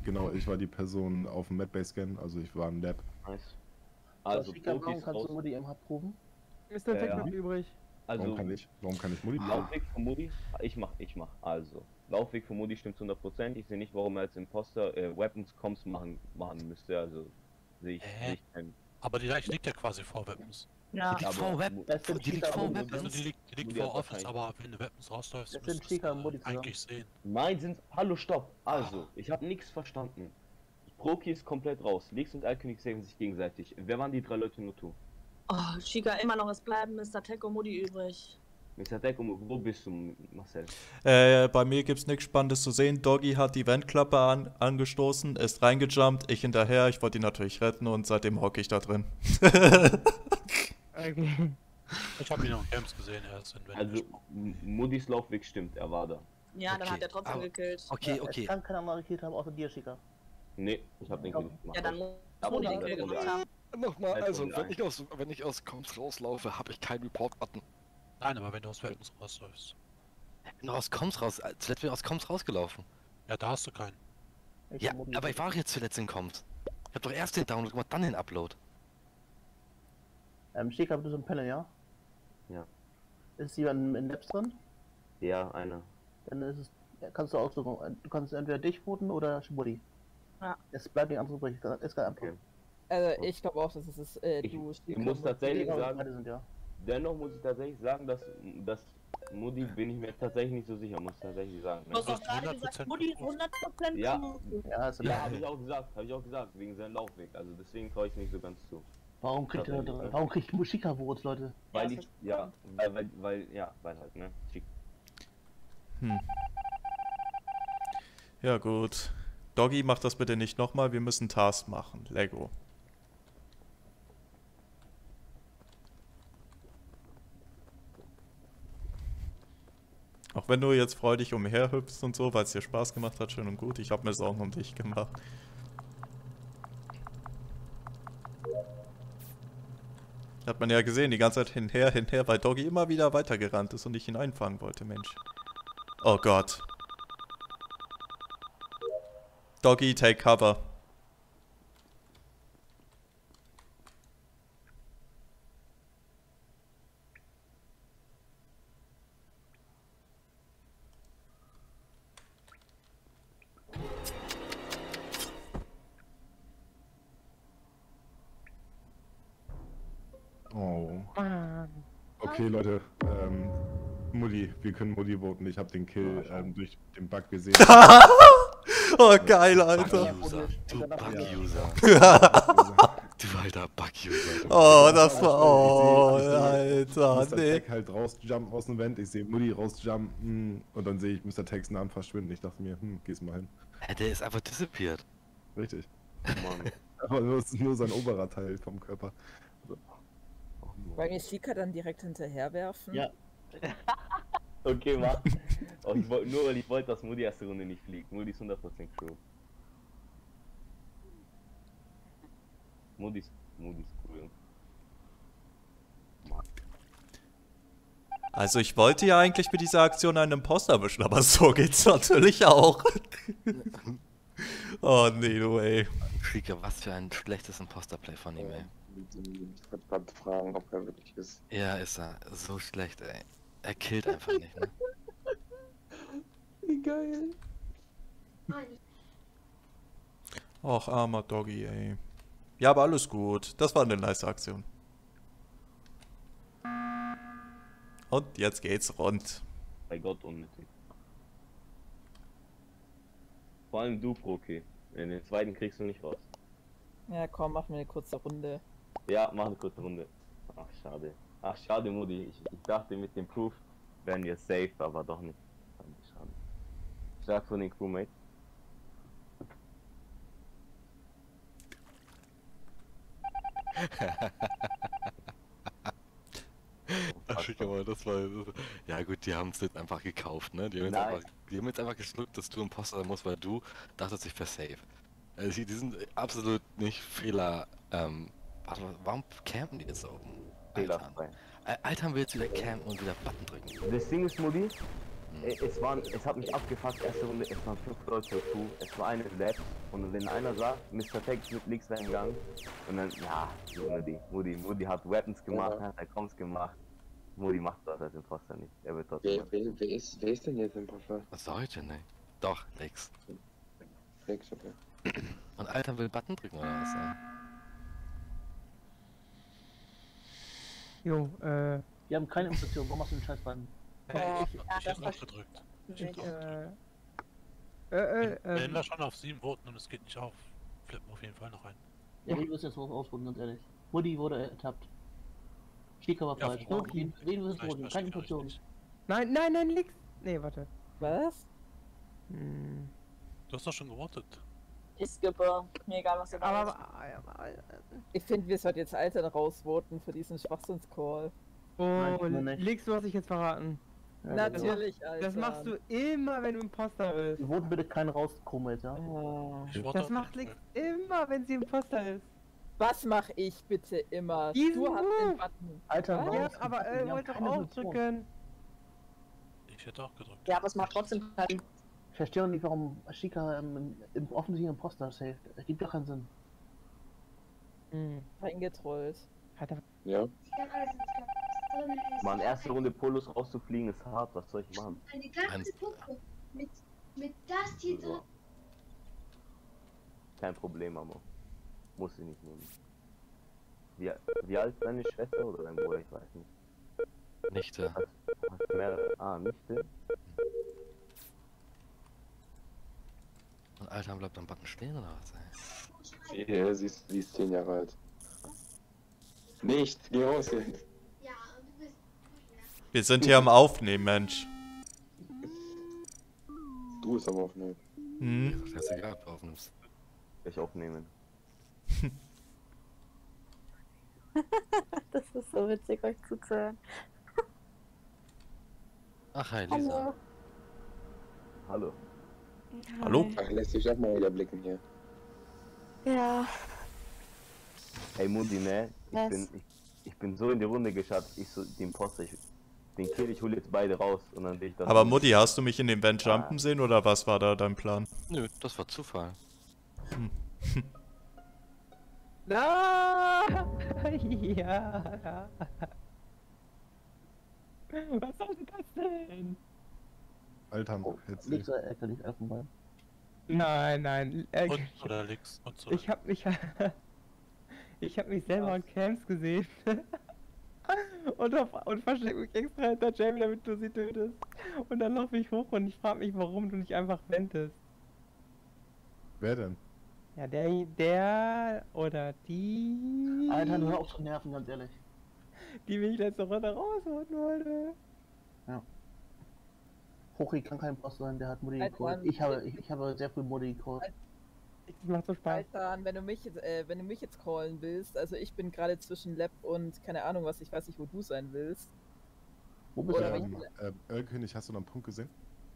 genau, ich war die Person auf dem Medbay-Scan, also ich war im Lab. Nice. Also, Also, warum Profis kannst raus. du Mutti M H proben? Mister Ja, Tech ja. noch übrig. Warum Also, kann ich, warum kann ich Mutti proben? Laufweg von Moody? Ich mach, ich mach. Also, Laufweg von Moody stimmt zu hundert Prozent. Ich sehe nicht, warum er als Imposter äh, Weapons Comms machen, machen müsste. Also, sehe ich, Hä? sehe ich keinen. Aber die Leiche liegt ja quasi vor Weapons. Ja. Die liegt Aber vor Web, Mo- Das sind die liegt Cheater, vor aber Also Weapons. die liegt, die liegt Moody vor hat Office, wahrscheinlich- aber wenn du Weapons rausläufst, Das sind müsstest du Chica und Modi es zusammen. eigentlich sehen. Nein, sind. Hallo, stopp. Also, ich habe nichts verstanden. Proki ist komplett raus. Lix und Alkönig sehen sich gegenseitig. Wer waren die drei Leute nur du? Oh, Chica immer noch, es bleiben Mister Tech und Modi übrig. Mister Deck, wo bist du, Marcel? Äh, bei mir gibt's nichts Spannendes zu sehen. Doggy hat die Ventklappe an, angestoßen, ist reingejumpt, ich hinterher, ich wollte ihn natürlich retten und seitdem hocke ich da drin. Okay. Ich habe ihn noch in Camps gesehen, er ist in Wände Also, gesprungen. M- Moody's Laufweg stimmt, er war da. Ja, dann Okay, hat er trotzdem aber- gekillt. Okay, Ja, okay. Es kann keiner markiert haben, außer dir, Chica. Nee, ich hab den Kill nicht gemacht. Ja, dann muss Aber Modi dann- den Kill dann- gemacht haben. Nochmal, Halt also, von wenn ein. ich aus, wenn ich aus Comms rauslaufe, habe ich keinen Report-Button. Nein, aber wenn du aus Weapons rausläufst. Ich bin aus Comms raus, äh, zuletzt bin ich aus Comms rausgelaufen. Ja, da hast du keinen. Ich Ja, hab Modi aber ich war jetzt zuletzt in Comms. Ich hab doch erst den Download gemacht, dann den Upload. Ähm, Chica, bist du im Panel, ja? Ja. Ist jemand in Labs drin? Ja, einer. Dann ist es, ja, kannst du aussuchen. Du kannst entweder dich voten oder Schmuddi. Ja. Es bleibt nicht andere übrig. Es kann einfach. Okay. Also ich glaube auch, dass es ist, äh, Ich- du ich Chica muss und- tatsächlich Beide sagen, sind ja. dennoch muss ich tatsächlich sagen, dass, dass Moody bin ich mir tatsächlich nicht so sicher, muss ich tatsächlich sagen. Du hast Ne? doch gerade gesagt, hundert Prozent Modi ist hundert Prozent Ja. Ja, ist Ja, ja. habe ich auch gesagt, habe ich auch gesagt, wegen seinem Laufweg. Also deswegen traue ich nicht so ganz zu. Warum kriegt er, Tatsächlich, ne? warum kriegt Chica Votes, Leute? Weil ist ich, das ja, weil, weil, weil, ja, weil halt, ne? Schick. Hm. Ja gut. Doggy, mach das bitte nicht nochmal, wir müssen Task machen. Lego. Auch wenn du jetzt freudig umherhüpfst und so, weil es dir Spaß gemacht hat, schön und gut. Ich habe mir Sorgen um dich gemacht. Hat man ja gesehen, die ganze Zeit hinher, hinher, weil Doggy immer wieder weitergerannt ist und ich ihn einfangen wollte, Mensch. Oh Gott. Doggy, take cover. Oh. Mann. Okay, Leute, ähm, Mutti, wir können Mutti voten. Ich habe den Kill ähm, durch den Bug gesehen. Oh, geil, Alter. Bug-User. Du Bug-User. Ja. Du alter Bug-User. Oh, das war... Oh, Ich sehe- ich sehe Alter, Mister nee. Tech halt rausjumpen aus dem Vent. Ich sehe Mutti rausjumpen und dann sehe ich Mister Techs Namen verschwinden. Ich dachte mir, hm, geh's mal hin. Hä, der ist einfach disappeared. Richtig. Mann. Aber nur, nur sein oberer Teil vom Körper. Wollen wir Chica dann direkt hinterherwerfen? Ja. Okay, mach. Oh, ich wollt, nur weil ich wollte, dass Moody erste Runde nicht fliegt. Moody ist hundert Prozent Crew. Moody ist, Moody ist cool. Also ich wollte ja eigentlich mit dieser Aktion einen Imposter erwischen, aber so geht's natürlich auch. Oh nee, du ey. Krieger, was für ein schlechtes Imposter-Play von ihm, ey. Ich wollte gerade fragen, ob er wirklich ist. Ja, ist er. So schlecht, ey. Er killt einfach nicht, ne? Wie geil. Och, armer Doggy, ey. Ja, aber alles gut. Das war eine nice Aktion. Und jetzt geht's rund. Bei Gott unnötig. Vor allem du, Proki. In den zweiten kriegst du nicht raus. Ja, komm, machen wir eine kurze Runde. Ja, mach eine kurze Runde. Ach, schade. Ach, schade, Moody. Ich, ich dachte, mit dem Proof wären wir safe, aber doch nicht. Schade. Stark von den Crewmates. Ach, schick mal, das war. Ja, gut, die haben es jetzt einfach gekauft, ne? Die haben, jetzt Nein. einfach, die haben jetzt einfach geschluckt, dass du Imposter sein musst, weil du dachtest, ich wäre safe. Also, die die sind absolut nicht Fehler. Ähm, warte mal, warum campen die jetzt da oben? Altern. Fehlerfrei. Al- Altern will jetzt wieder campen und wieder Button drücken. Das Ding ist, Moody, Ey, es waren, es hat mich abgefuckt, erste Runde, es waren fünf Leute dazu, es war eine Lab und wenn einer sah, Mister Tex mit links reingegangen und dann, ja, Moody, Moody, Moody hat Weapons gemacht, Ja. hat er Comms gemacht, Moody macht das als Imposter nicht, er wird trotzdem Wer, wer, wer, ist, wer ist denn jetzt im Puffer? Was soll ich denn, ne? Doch, Lex. Flex, okay. Und Alter will Button drücken oder was, ey? Jo, äh, Wir haben keine Infektion, warum machst du den scheiß Button? Äh, ich ja, hab das ich war- auch gedrückt. Ich, ich, äh, äh, Wir äh, werden da ähm, schon auf sieben voten und es geht nicht auf. Flippen auf jeden Fall noch ein. Ja, wir müssen jetzt raus ausrunden, ganz ehrlich. Woody wurde ertappt. Chica war Ja, falsch. von Wen wen müssen wir Vielleicht holen? war Keine Chica Infektion. richtig. nein, nein, nein, nix. Nee, warte. Was? Hm. Du hast doch schon gewotet. ich skippe. Mir egal, was ihr Aber, macht. aber, aber Ich finde, wir sollten jetzt Alter rausvoten für diesen Schwachsinns-Call. oh, Nein, tun wir nicht. Lix, du hast dich jetzt verraten. Ja, Natürlich, Alter. Das machst du immer, wenn du Imposter bist. Wir wurden bitte keinen rauskommen jetzt, ja? Oh. Ich vote Das auf macht jeden Lix Fall. immer, wenn sie Imposter ist. Was mache ich bitte immer? Diesen Du hast den Move. Button. Alter, Was? warum Ja, ist- aber wir er haben wollte doch keine auch Infektion. drücken. Ich hätte auch gedrückt. Ja, aber es macht trotzdem keinen. Ich verstehe auch nicht, warum Chica im, im offensichtlichen Imposter saved. Das gibt doch keinen Sinn. Hm. Reingetrollt. Hat er Ja. Mann, erste Runde Polos rauszufliegen ist hart, was soll ich machen? Eine ganze Puppe mit, mit das hier drin. So. Kein Problem, Amo. Muss ich nicht nehmen. Wie, wie alt ist deine Schwester oder dein Bruder? Ich weiß nicht. Nichte. Hast, hast du mehrere? Ah, Nichte? Und Alter bleibt am Button stehen oder was, ey? Ja, sie ist, sie ist zehn Jahre alt. Nicht, geh raus jetzt. Ja, du bist. Wir sind hier am Aufnehmen, Mensch. Du bist aber auch nicht. Hm? Das ist egal, ob du aufnimmst. Ich aufnehmen. Das ist so witzig, euch zuzuhören. Ach, hi, Lisa. Hallo. Hallo? Ach, lässt sich auch mal wieder blicken hier. Ja. Ey Mundi, ne? Ich Was? bin, ich, ich bin so in die Runde geschafft. Ich so, den Poster, ich, den Kill, ich hole jetzt beide raus und dann sehe ich das. Aber Mutti, hast du mich in den Vent jumpen sehen oder was war da dein Plan? Nö, das war Zufall. Na! Ja. Was soll das denn? Alter, Oh, jetzt Lix oder Ecke nicht öffnen wollen. Nein, nein. Äh, Und oder links und so. ich hab mich. Ich hab mich selber an Camps gesehen. und, auf, und versteck mich extra hinter Jamie, damit du sie tötest. Und dann laufe ich hoch und ich frage mich, warum du nicht einfach wendest. Wer denn? Ja, der, der oder die. Alter, hör auf zu nerven, ganz ehrlich. Die mich letzte Runde rausholen wollte. Hochi kann kein Boss sein, der hat Mutti Alter, gecallt. Ich habe, ich, ich habe sehr früh Mutti gecallt. Das macht so Spaß. Alter, wenn du mich jetzt, äh, wenn du mich jetzt callen willst, also ich bin gerade zwischen Lab und keine Ahnung was, ich weiß nicht, wo du sein willst. Wo bist Oder du? wenn denn? ich- Ähm, äh, Ölkönig, hast du noch einen Punkt gesehen?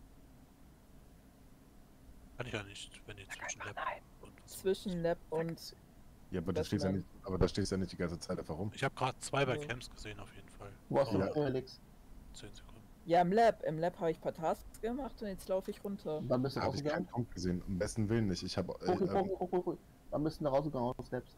Kann ich ja nicht, wenn die zwischen Lab und was. Zwischen Lab und Ja, aber da Das stehst ja war- nicht, aber da stehst ja nicht die ganze Zeit einfach rum. Ich habe gerade zwei bei Ja. Camps gesehen auf jeden Fall. Wo hast du Ja. noch Felix? zehn Sekunden. ja im Lab. Im Lab habe ich ein paar Tasks gemacht und jetzt laufe ich runter. Wann bist du Da habe ich keinen rausgegangen? Punkt gesehen. Am besten Willen nicht. Ich habe. Äh, Hochi, ähm, Hochi, Hochi, Hochi. Wann bist du da rausgegangen aus Labs?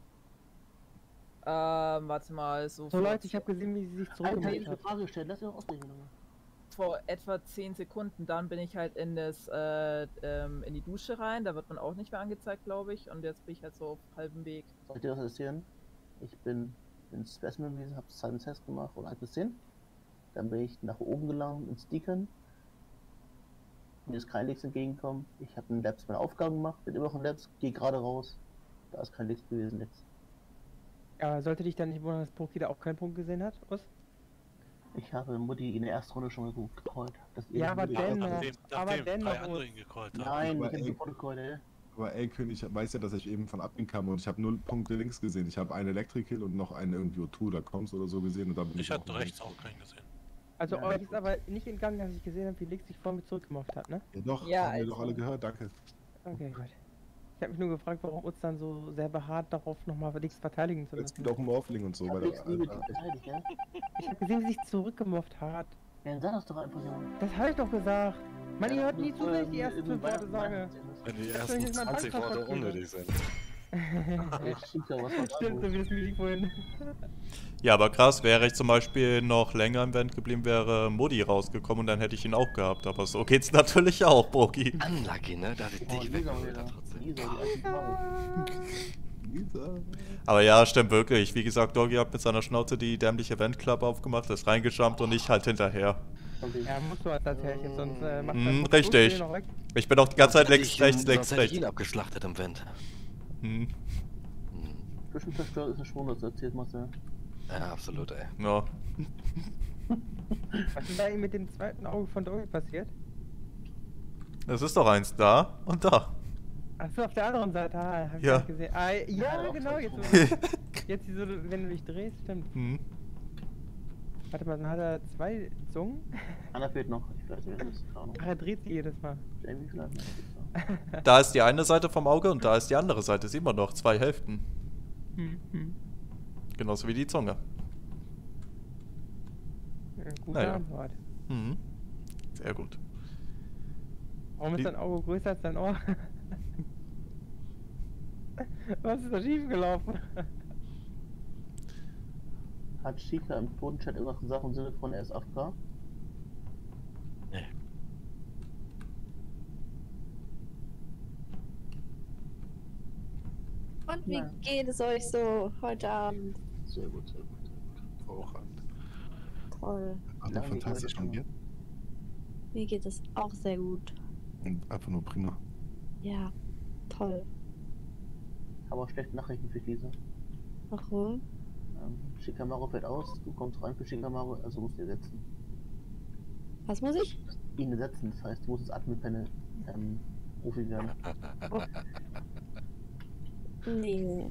Ähm, warte mal, so, So vor, Leute, ich habe gesehen, wie sie sich Alter, ich zurückgemacht habe eine hat. Frage gestellt, lass mich doch ausreden, Junge. vor etwa zehn Sekunden, dann bin ich halt in das, äh, ähm, in die Dusche rein, da wird man auch nicht mehr angezeigt, glaube ich, und jetzt bin ich halt so auf halbem Weg. Soll ich dir das erzählen? Ich bin ins Specimen gewesen, habe Silent Test gemacht von eins bis zehn. Dann bin ich nach oben gelangt ins Deacon. Mir ist kein Lex entgegengekommen. Ich habe in Labs meine Aufgaben gemacht, bin immer noch in Labs, gehe gerade raus. Da ist kein Lex gewesen jetzt. Aber sollte dich dann nicht wundern, dass Poki da auch keinen Punkt gesehen hat? Was? Ich habe Mutti in der ersten Runde schon gut gecallt. dass ihr Ja, aber Mutti- dennoch. Nachdem, aber nachdem dennoch, drei andere Urs. ihn gecallt haben. Nein, Aber ich habe ey- die Protokoll, ey. Aber ey, König weiß ja, dass ich eben von Admin kam und ich habe null Punkte links gesehen. Ich habe einen Electrical und noch einen irgendwie O zwei oder Coms oder so gesehen und da bin ich, Ich hatte auch rechts auch keinen gesehen. Also Ja. euch ist aber nicht entgangen, dass ich gesehen habe, wie Lix sich vor mir zurückgemacht hat, ne? Ja, doch, Ja, haben wir also- doch alle gehört, danke. Okay, gut. Ich habe mich nur gefragt, warum uns dann so sehr beharrt darauf, nochmal Lix verteidigen zu Jetzt lassen. geht auch um Morphling und so, Ich weil habe Lex nie mit Alter, beteiligt, ja? Ich habe gesehen, wie sich zurückgemobbt hat. Ja, dann sag das doch einfach, Junge. Das habe ich doch gesagt. Man, ihr Ja, hört nie du, zu, wenn ich ähm, die ersten im fünf Worte Weihnachten- sage. Wenn die soll ich ersten jetzt meinen zwanzig Bankpass Worte abgeben? unnötig sind. Ey, Chica, was war Stimmt, so wie das Meeting vorhin. Ja, aber krass, wäre ich zum Beispiel noch länger im Event geblieben, wäre Modi rausgekommen und dann hätte ich ihn auch gehabt. Aber so geht's natürlich auch, Bogi. Unlucky, ne? Da hat Oh, dich Lisa weggeholt wieder. hat trotzdem. Lisa, die alte Frau. Aber ja, stimmt wirklich. Wie gesagt, Doggy hat mit seiner Schnauze die dämliche Eventklappe aufgemacht, ist reingeschammt und ich halt hinterher. Okay. Ja, musst du als Herrchen, sonst äh, macht Hm, das richtig. noch weg. Ich bin auch die ganze Zeit Sonst links, hätte ich rechts, ihn- links, sonst hätte ich rechts. ihn abgeschlachtet im Vent. Hm. Hm. Zwischen zerstört ist ein Schwung, das du erzählt, Marcel. Ja, absolut, ey. Ja. Was ist da eben mit dem zweiten Auge von Doggy passiert? Es ist doch eins da und da. Achso, auf der anderen Seite, ah, hab ich Ja. nicht gesehen. Ah, ja, Ja, genau, auch jetzt, so. jetzt so, wenn du dich drehst, stimmt. Hm. Warte mal, dann hat er zwei Zungen? Einer fehlt noch, ich weiß nicht, wer das ist. Keine Ahnung. Ach, er dreht sich jedes Mal. Jamie vielleicht? Nein, das ist so. Da ist die eine Seite vom Auge und da ist die andere Seite. Sieht man doch, zwei Hälften. Hm, hm. Genauso wie die Zunge. Ja, gute Naja. Antwort. Mhm. Sehr gut. Warum Die- ist dein Auge größer als dein Ohr? Was ist da schief gelaufen? Hat Chica im Totenchat irgendwas gesagt im Sinne von er ist A F K? Nee. Und wie Nein. geht es euch so heute Abend? Sehr gut, sehr gut, sehr gut. Hervorragend. Toll. Also Danke, fantastisch Leute. von dir. Mir geht es auch sehr gut. Und einfach nur prima. Ja, toll. Aber schlechte Nachrichten für Lisa. Warum? Ähm, Shikamaru fällt aus, du kommst rein für Shikamaru, also musst du ersetzen. Was muss ich? Ihn ersetzen, das heißt, du musst das Admin-Panel ähm, rufen werden. Nee.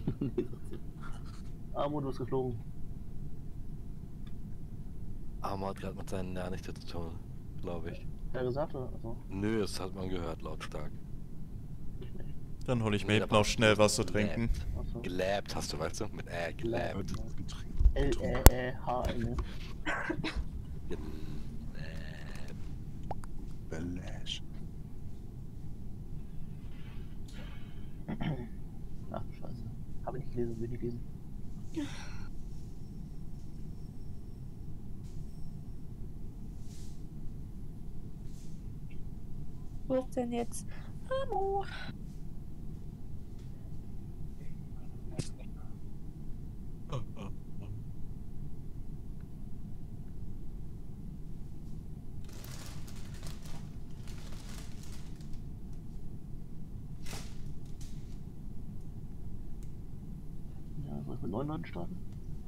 Amo, du bist geflogen. Armo hat gerade mit seinen Nerven nichts zu tun, glaube ich. Ja, gesagt, oder? Also, Nö, das hat man gehört, lautstark. ich nicht. Dann hole ich mir Nee, eben aber noch schnell was zu trinken. Achso. Gelabt hast du, weißt du? Mit äh, gelabt. L, E, E, H, N. Belash. Ach du Scheiße. Habe ich nicht gelesen, will ich nicht lesen. Wo ist denn jetzt Amo? Ja, soll ich mit neun Leuten starten?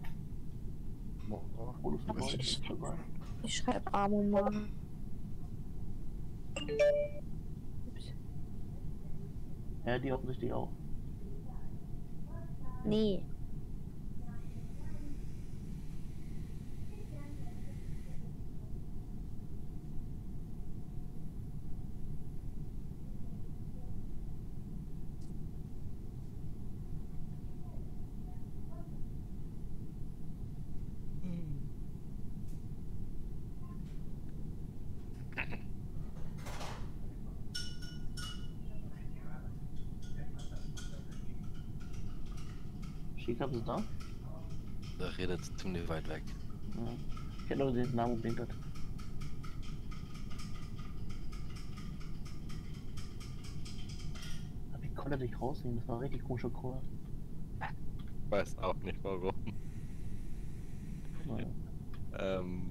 Bonus Aber dabei, ich- ist dabei. Ich schreibe Amo mal. Ups. Ja, die offensichtlich auch. Nee. Chica, bist du da? Der redet ziemlich weit weg. Ja. Ich hätte nur gesehen, den Namen geblinkt hat. Aber wie konnte er dich rausnehmen? Das war ein richtig komischer Call. Weiß auch nicht warum. Naja. Ähm.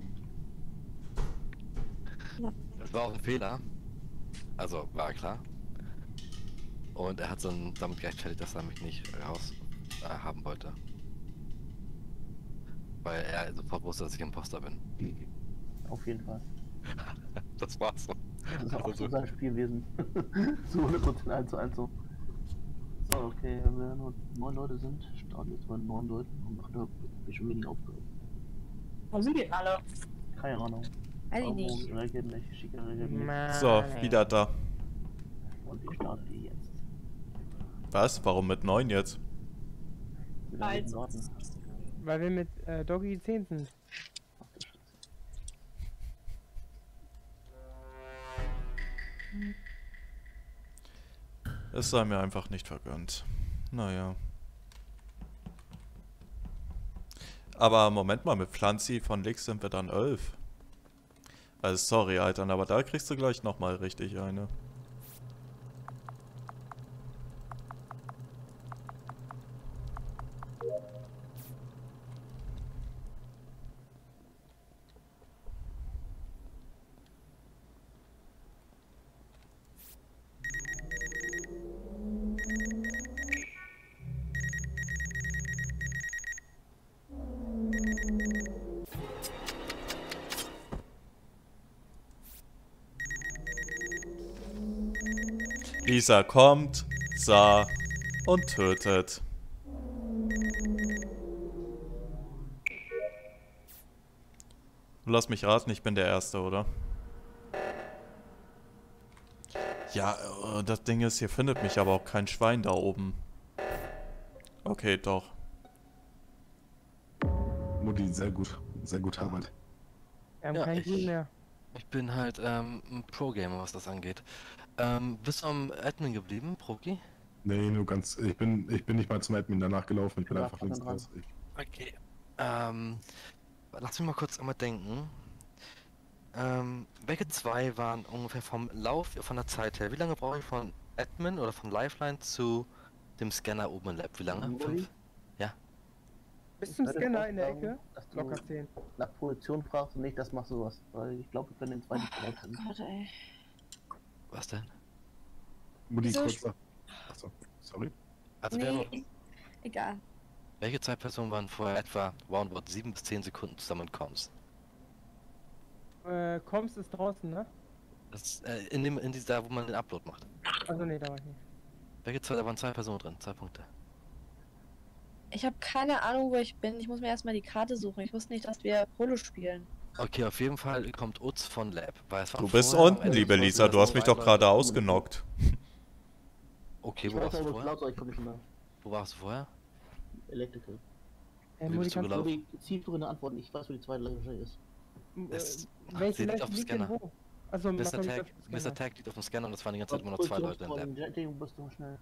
Ja. Das war auch ein Fehler. Also, war klar. Und er hat so ein, damit gerechtfertigt, dass er mich nicht raus äh, haben wollte. Weil er sofort wusste, dass ich Imposter bin. Auf jeden Fall. Das war's so. Das ist auch Also, so sein Spielwesen. So hundert Prozent eins zu eins so. So, okay, wenn wir nur neun Leute sind, starten wir jetzt mal mit neun Leuten und machen da schon wenig Aufgaben. Wo sind die alle? Keine Ahnung. Weiß ich Amo nicht. reagiert nicht, Chica reagiert nicht. So, wieder da. Und ich starte die jetzt. Was? Warum mit neun jetzt? Wir werden Also. warten. Weil wir mit äh, Doggy zehn sind. Ach du Scheiße. Es sei mir einfach nicht vergönnt. Naja. Aber Moment mal, mit Pflanzi von Lix sind wir dann elf. Also sorry, Alter, aber da kriegst du gleich nochmal richtig eine. Lisa kommt, sah und tötet. Lass mich raten, ich bin der Erste, oder? Ja, äh, das Ding ist, hier findet mich aber auch kein Schwein da oben. Okay, doch. Mutti, sehr gut. Sehr gute Arbeit. Wir haben Ja, keinen ich- Grün mehr. Ich bin halt ähm, ein Pro-Gamer, was das angeht. Ähm, bist du am Admin geblieben, Proki? Nee, nur ganz. Ich bin, ich bin nicht mal zum Admin danach gelaufen. Ich bin Ja, einfach kann links man raus. Ich, Okay. Ähm, lass mich mal kurz einmal denken. Ähm, welche zwei waren ungefähr vom Lauf, von der Zeit her? Wie lange brauche ich von Admin oder vom Lifeline zu dem Scanner oben im Lab? Wie lange? Mori? Fünf? Bis zum würde Scanner in der vorschlagen, Ecke? dass du Locker zehn. nach Position fragst und nicht, das machst du was. Weil ich glaube, wir können den zweiten bereit sind. Gott, ey. Was denn? Mutti, Wieso kurz sch- nach. Achso, sorry. Also wir haben noch, Nee, egal. welche zwei Personen waren vorher etwa roundabout sieben bis zehn Sekunden zusammen kommst? Äh, Koms ist draußen, ne? Das ist, äh, in dem, in dieser, wo man den Upload macht. Also nee, da war ich nicht. Welche zwei, da waren zwei Personen drin, zwei Punkte. Ich habe keine Ahnung, wo ich bin. Ich muss mir erstmal die Karte suchen. Ich wusste nicht, dass wir Polo spielen. Okay, auf jeden Fall kommt Utz von Lab. Weil es waren Du bist vorher am unten, Ende liebe des Lisa, Folges du hast mich doch zwei gerade Leute. ausgenockt. Okay, Ich wo weiß warst ja, du wo vorher? laut, aber ich komme nicht mehr. Wo warst du vorher? Electrical. Äh, Wie Modi, bist du kannst gelaufen? Mori, zielführende Antworten. Ich weiß, wo die zweite Leiche ist. du, Es- äh, ach, welche sie liegt Leiche auf dem liegt denn Scanner. wo? Also, mach Mister mal nicht Tag, auf den Mister Scanner. Tag liegt auf dem Scanner und es waren die ganze Zeit immer noch zwei Leute im Lab. Positionsfragen, bist du schnell.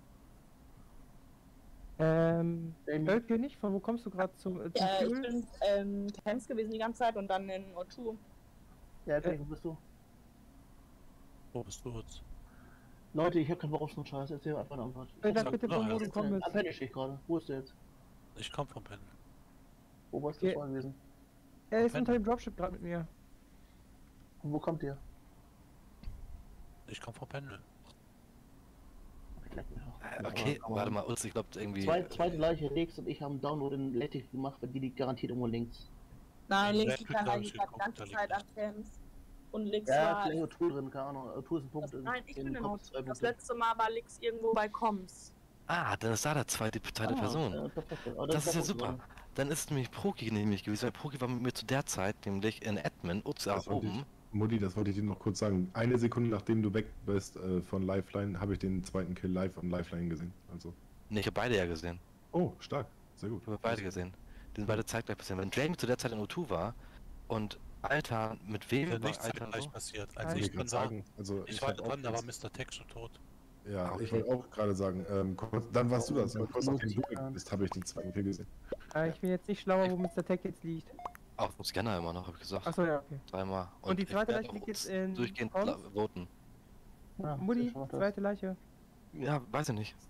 Ähm, Ähm, Ölkönig, von wo kommst du gerade zum, äh, zum Ja, ich Fuel? bin ähm, Camps gewesen die ganze Zeit und dann in O zwei. Ja, okay, wo bist du? Wo bist du jetzt? Leute, ich hab keinen Bock auf so einen Scheiß. Erzähl einfach eine Antwort. Äh, sag sag bitte, doch, von wo ja. du gekommen bist. Am Penny stehe ich gerade. Wo ist der jetzt? Ich komm vom Pennen. Wo warst du Okay. vorhin gewesen? Er ist Wenn- unter dem Dropship gerade mit mir. Und wo kommt ihr? Ich komm vom Pendel. Ich leck mich auch. Äh, Ja, Okay, aber- aber- warte mal, Utz, ich glaube irgendwie... Zwei, zweite Leiche, Lex und ich haben Download in Electric gemacht, weil die liegt garantiert irgendwo links. Nein, Ja, links die klar, kann eigentlich steht die auch, ganze da Zeit liegt an Camps. Und links Ja, war. vielleicht O zwei drin, keine Ahnung. O zwei ist ein Punkt. in- Nein, ich bin in O Kopf, zwei zwei. Das Punkte. letzte Mal war links irgendwo bei Coms. Ah, dann ist da der zweite, zweite Ah, Person. ja, perfekt. Aber Das ist ja Punkte super. drin. Dann ist nämlich Proki nämlich gewesen, weil Proki war mit mir zu der Zeit nämlich in Admin, Utz Das wollte oben. ich, Mutti, das wollte ich dir noch kurz sagen. Eine Sekunde nachdem du weg bist äh, von Lifeline, habe ich den zweiten Kill live on Lifeline gesehen. Also. Ne, ich habe beide ja gesehen. Oh, stark. Sehr gut. Ich habe beide gesehen. Die sind beide zeitgleich passiert. Wenn Jamie zu der Zeit in O zwei war und Alter, mit wem Ja, war nichts Alter gleich so? passiert. Ah, Also Ich ich bin wollte da. sagen, also Ich war hab auch dran, da war kurz- Mister Tech schon tot. Ja, Okay. ich wollte auch gerade sagen, ähm, kurz, dann warst du das, aber kurz nachdem du Ja. weg bist, habe ich den zweiten Kill gesehen. Äh, ich bin jetzt nicht schlauer, wo Mister Tech jetzt liegt. Auf dem Scanner immer noch, habe ich gesagt. Achso, ja, okay. Dreimal. Und die ich zweite werde Leiche auch liegt jetzt Utz in durchgehend Coms? la- voten. Ja, Mutti, schon mal das. zweite Leiche. Ja, weiß ich nicht.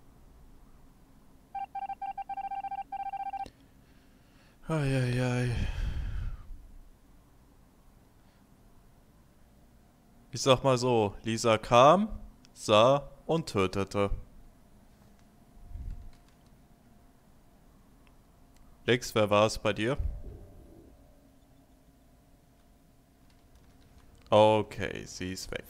Eieiei. Ich sag mal so, Lisa kam, sah und tötete. Lex, wer war es bei dir? Okay, sie ist weg.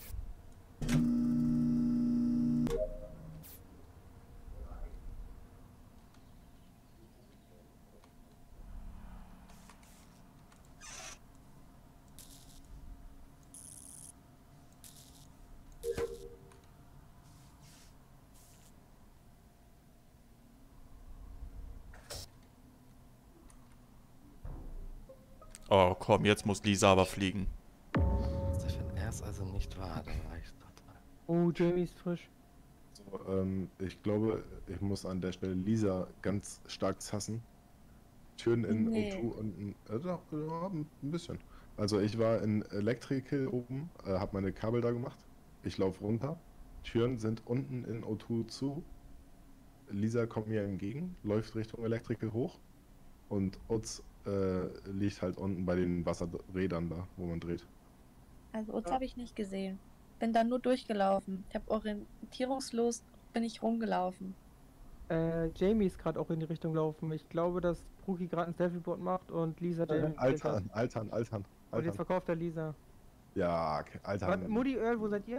Oh komm, jetzt muss Lisa aber fliegen. Wenn er es also nicht war, dann war ich total. Oh, Jamie ist frisch. ähm, ich glaube, ich muss an der Stelle Lisa ganz stark hassen. Türen in Nee. O zwei unten. Äh, doch, ja, ein bisschen. Also ich war in Electrical oben, äh, habe meine Kabel da gemacht. Ich laufe runter. Türen sind unten in O zwei zu. Lisa kommt mir entgegen, läuft Richtung Electrical hoch. Und Utz äh, liegt halt unten bei den Wasserrädern da, wo man dreht. Also uns habe ich nicht gesehen. Bin dann nur durchgelaufen. Ich habe orientierungslos bin ich rumgelaufen. Äh, Jamie ist gerade auch in die Richtung gelaufen. Ich glaube, dass Brookie gerade ein Selfie-Board macht und Lisa den. Altern, Altern, Altern. Und jetzt Altern. verkauft er Lisa. Ja, okay, Warte, Altern. Mutti, Earl, wo seid ihr?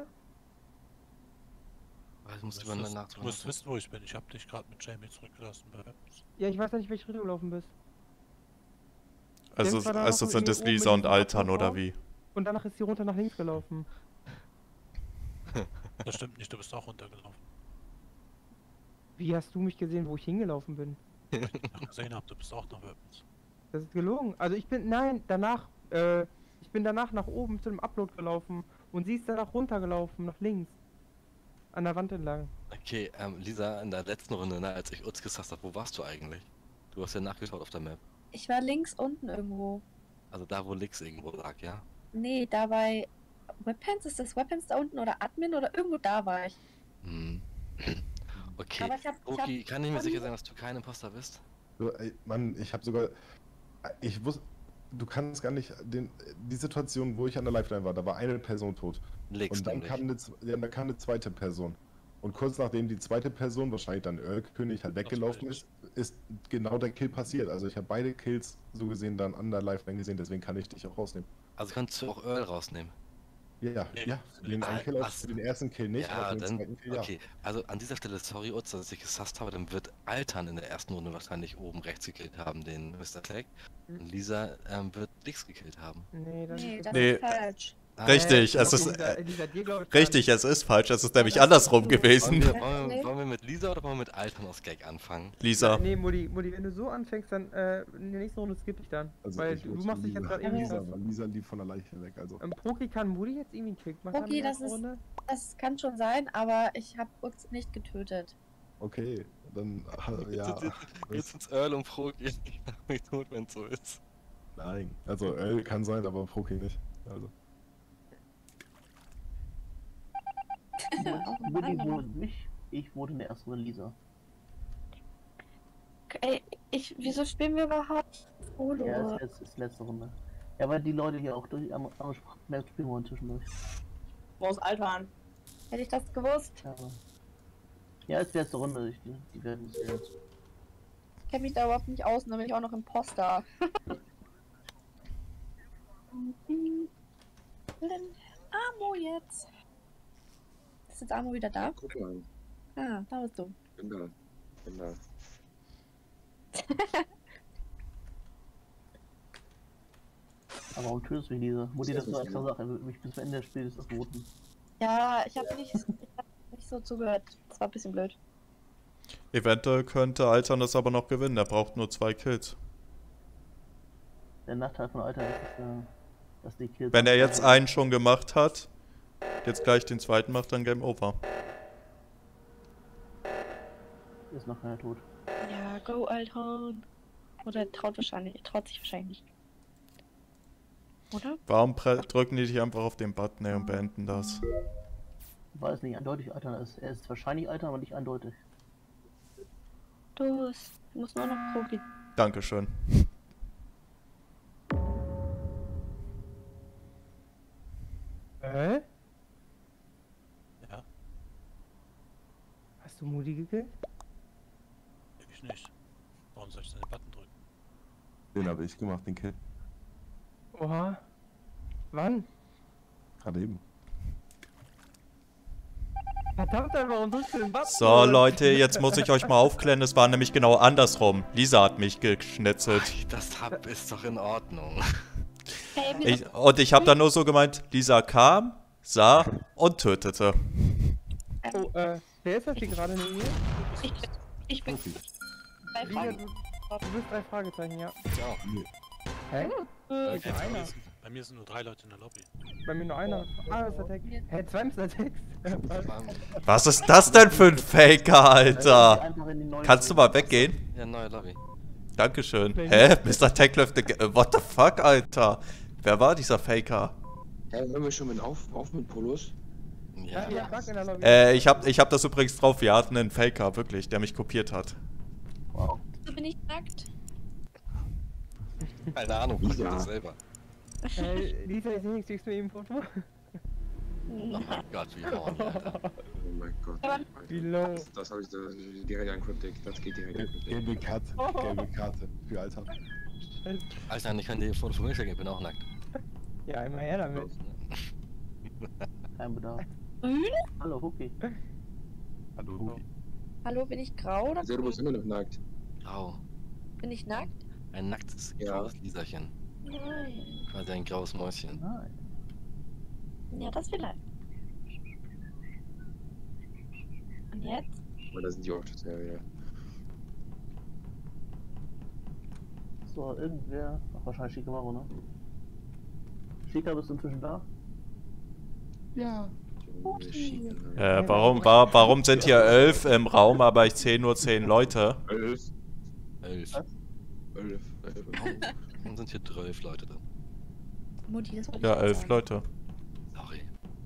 Ich muss Du über eine musst, Nacht du musst wissen, wo ich bin. Ich habe dich gerade mit Jamie zurückgelassen bei Weapons. Ja, ich weiß ja nicht, welche Richtung du gelaufen bist. Also, Jens war da also noch sind hier es oben in Lisa und diesem Altern oder Abschlussraum. wie? Und danach ist sie runter nach links gelaufen. Das stimmt nicht, du bist auch runtergelaufen. Wie hast du mich gesehen, wo ich hingelaufen bin? Weil ich dich noch gesehen habe, du bist auch nach Weapons. Das ist gelogen. Also ich bin, nein, danach, äh, ich bin danach nach oben zu dem Upload gelaufen und sie ist danach runtergelaufen, nach links. An der Wand entlang. Okay, ähm, Lisa, in der letzten Runde, ne, als ich Utz gesagt habe, wo warst du eigentlich? Du hast ja nachgeschaut auf der Map. Ich war links unten irgendwo. Also da, wo Lix irgendwo lag, ja? Nee, da bei Weapons, ist das Weapons da unten oder Admin oder irgendwo da war ich. Hm. Okay, Aber ich hab- ich Oki, hab- kann ich mir sicher sein, dass du kein Imposter bist? So, ey, Mann, ich habe sogar. Ich wusste. Du kannst gar nicht. Den, die Situation, wo ich an der Lifeline war, da war eine Person tot. Lix Und dann nämlich. kam, eine, z- ja, dann kam eine zweite Person. Und kurz nachdem die zweite Person, wahrscheinlich dann Earl-König, halt weggelaufen ist, ist genau der Kill passiert. Also ich habe beide Kills so gesehen dann an der Lifeline gesehen, deswegen kann ich dich auch rausnehmen. Also kannst du auch Earl rausnehmen? Ja, ja, ja. Für den, einen Ah, Kill auch, was? für den ersten Kill nicht, aber Ja, für den dann, zweiten Kill ja. okay. Also an dieser Stelle, sorry Utz, dass ich gesasst habe, dann wird Altern in der ersten Runde wahrscheinlich oben rechts gekillt haben, den Mister Tag. Hm. Und Lisa ähm, wird Lix gekillt haben. Nee, das Nee, ist das Nee. ist falsch. Richtig, Äh, es ist. Lisa, Äh, Lisa, dir glaub ich gar richtig, es ist falsch. Es ist nämlich das- andersrum Wollen gewesen. wir, wollen, wir, wollen wir mit Lisa oder wollen wir mit Altern aus Gag anfangen? Lisa. Nee, Mutti, Mutti, wenn du so anfängst, dann äh, in der nächsten Runde skippe ich dann. Also weil ich du wusste machst dich jetzt Lisa, gerade irgendwie Lisa, fest. weil Lisa lief von der Leiche weg, also. Ähm, Proki, kann Mutti jetzt irgendwie einen Kick machen? Proki, in der das ersten ist- Runde? Das kann schon sein, aber ich habe uns nicht getötet. Okay, dann, äh, ja. Jetzt sind's Earl und Proki. Ich mach mich tot, wenn so ist. Nein, also Earl kann sein, aber Proki nicht. Also. Woody wurde mich, ich wurde in der ersten Runde Lisa. Ey, ich, wieso spielen wir überhaupt Solo? Ja, das ist, ist letzte Runde. Ja, weil die Leute hier auch durch am angesprochen haben, spielen wollen zwischendurch. Wo ist Altern? Hätte ich das gewusst? Ja, ja ist die letzte Runde. Ich, die, die werden es sehen. Ich kenne mich da überhaupt nicht aus, und dann bin ich auch noch Imposter. Amo jetzt. Ist jetzt Amo wieder da? Guck mal, Ah, da bist du. bin da. Bin da. Aber warum tötest du mich, Lisa? Mutti, das war extra Sache. Mich bis zum Ende des Spiels verboten. Ja, ich habe nicht, ich hab nicht so zugehört. Das war ein bisschen blöd. Eventuell könnte Altern das aber noch gewinnen. Er braucht nur zwei Kills. Der Nachteil von Alter ist, dass, äh, dass die Kills. Wenn er jetzt einen schon gemacht hat, jetzt gleich den zweiten macht, dann Game Over. Ist noch keiner tot. Ja, go, Alton. Oder er traut wahrscheinlich, er traut sich wahrscheinlich nicht. Oder? Warum pre- drücken die dich einfach auf den Button ey, und beenden das? Weil es nicht eindeutig Alter ist. Er ist wahrscheinlich Alter, aber nicht eindeutig. Du es muss nur noch Profi. Dankeschön. Hä? Ja, Hast du Mutti gekillt? ich nicht. Warum soll ich den Button drücken? Den habe ich gemacht, den Kill. Oha. Wann? Gerade eben. Verdammt, warum drückst du den Button? So, Leute, jetzt muss ich euch mal aufklären. Es war nämlich genau andersrum. Lisa hat mich geschnitzelt. Ach, das hab ist doch in Ordnung. Hey, wir Ich, und ich habe dann nur so gemeint, Lisa kam, sah und tötete. Oh, äh, wer ist das hier gerade neben mir? ich, ich bin Profi. bei Lisa, Fragen. du, du bist drei Fragezeichen, ja. Ja. Hä? Äh, Ist ja einer. Bei Bei mir sind nur drei Leute in der Lobby. Bei mir nur einer. Ah, Mister Tex. Hä, zwei Mister Tex? Was ist das denn für ein Faker, Alter? Kannst du mal weggehen? Ja, neue Lobby. Dankeschön. Hä? Mister Tech läuft... Äh, what the fuck, Alter? Wer war dieser Faker? Hä, hören wir schon mit auf, auf mit Polos? Ja. Ja, Bug in der Lobby. Äh, ich hab, ich hab das übrigens drauf. Wir hatten einen Faker, wirklich, der mich kopiert hat. Wow. So bin ich nackt. Keine Ahnung, ich ja. das selber. Äh, Lisa, ich sehe nichts, schickst du mir eben ein Foto? Oh mein Gott, wie horny, Alter. Oh mein Gott. Wie low. Das, das habe ich da direkt angeguckt. Das geht direkt angeguckt. Gelbe Karte, gelbe Karte für Alter. Alter, ich kann dir ein Foto von mir schicken, ich bin auch nackt. Ja, immer her damit. Kein Bedarf. Grün? Hallo, Huki. Hallo, Huki. Hallo, bin ich grau oder Also, du bist immer noch nackt. Grau. bin ich nackt? Ein nacktes, Ja. graues Liserchen. Nein. Quasi ein graues Mäuschen. Nein. Ja, das vielleicht. Und jetzt? Aber da sind die auch total, ja. So, irgendwer. Ach, wahrscheinlich Shikamaru, ne? Shika, bist du inzwischen da? Ja. Okay. Äh, warum, war, warum sind hier elf im Raum, aber ich zähle nur zehn Leute? Elf. Elf. Was? Elf. Elf. Warum sind hier zwölf Leute drin? Mutti, das wollte ich Ja, auch elf sagen. Leute. Sorry.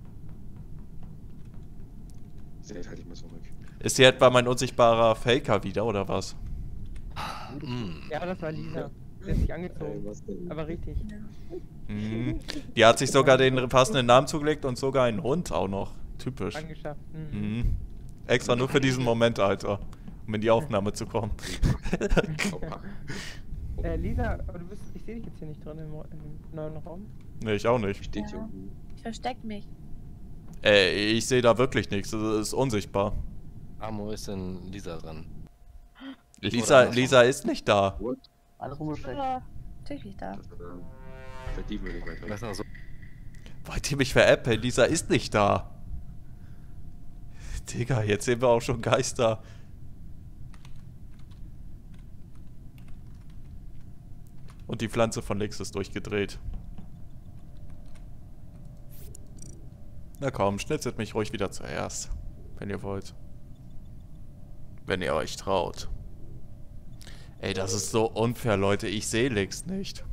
Seht halt nicht mal zurück. Ist hier etwa mein unsichtbarer Faker wieder, oder was? Mm. Ja, das war Lisa. Sie hat sich Ey, angezogen. was denn? Aber richtig. Mhm. Die hat sich sogar den passenden Namen zugelegt und sogar einen Hund auch noch. Typisch. Angeschafft. Mhm. Mhm. Extra nur für diesen Moment, Alter. Um in die Aufnahme zu kommen. Opa. Äh, Lisa, aber du bist, ich sehe dich jetzt hier nicht drin im, im neuen Raum. Nee, ich auch nicht. Steht hier Ja. unten. Ich versteck mich. Ey, ich sehe da wirklich nichts. Das ist unsichtbar. Amo ist denn Lisa dran? Lisa, Oder- Lisa ist nicht da. What? Alles rumgesteckt. Ja, natürlich da. Das war da. Vertiefen wir nicht weiter. Lass mal so. Wollt ihr mich veräppeln? Lisa ist nicht da. Digga, jetzt sehen wir auch schon Geister. Und die Pflanze von Lix ist durchgedreht. Na komm, schnitzelt mich ruhig wieder zuerst. Wenn ihr wollt. Wenn ihr euch traut. Ey, das ist so unfair, Leute. Ich sehe Lix nicht.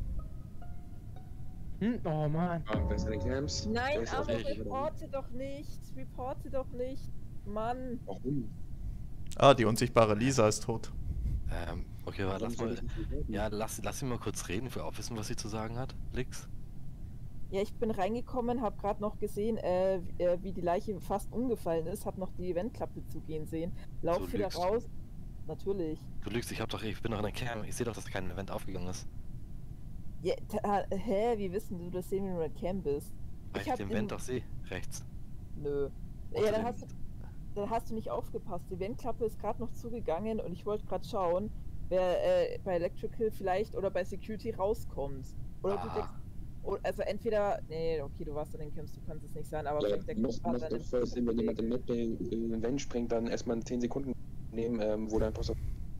Hm? Oh Mann. Ah, wer ist denn Camps? Wer Nein, ist aber auf der- reporte doch nicht. Reporte doch nicht. Mann. Warum? Ah, die unsichtbare Lisa ist tot. Ähm, okay, warte, lass mal. Ja, lass, lass ihn mal kurz reden, ich will auch wissen, was sie zu sagen hat. Lix? Ja, ich bin reingekommen, habe gerade noch gesehen, äh, wie- äh, wie die Leiche fast umgefallen ist, habe noch die Eventklappe zugehen sehen. Lauf Du wieder lügst. raus. Natürlich. Du lügst, ich hab doch, ich bin doch in der Cam. Ich sehe doch, dass kein Event aufgegangen ist. Ja, ta- hä, wie wissen du, dass du in der Cam bist? Weil ich, hab den in- Event doch sehe. Rechts. Nö. Unter Ja, dann dem- hast, du, dann hast du nicht aufgepasst. Die Eventklappe ist gerade noch zugegangen und ich wollte gerade schauen, wer äh, bei Electrical vielleicht oder bei Security rauskommt. Oder du Ah. denkst, oh, also entweder, nee, okay, du warst an den Camps, du kannst es nicht sein, aber Ja, vielleicht der macht Club macht hat doch dann voll Sinn, wenn jemand im Map in Event springt, dann erstmal zehn Sekunden nehmen, ähm, wo dein Poster.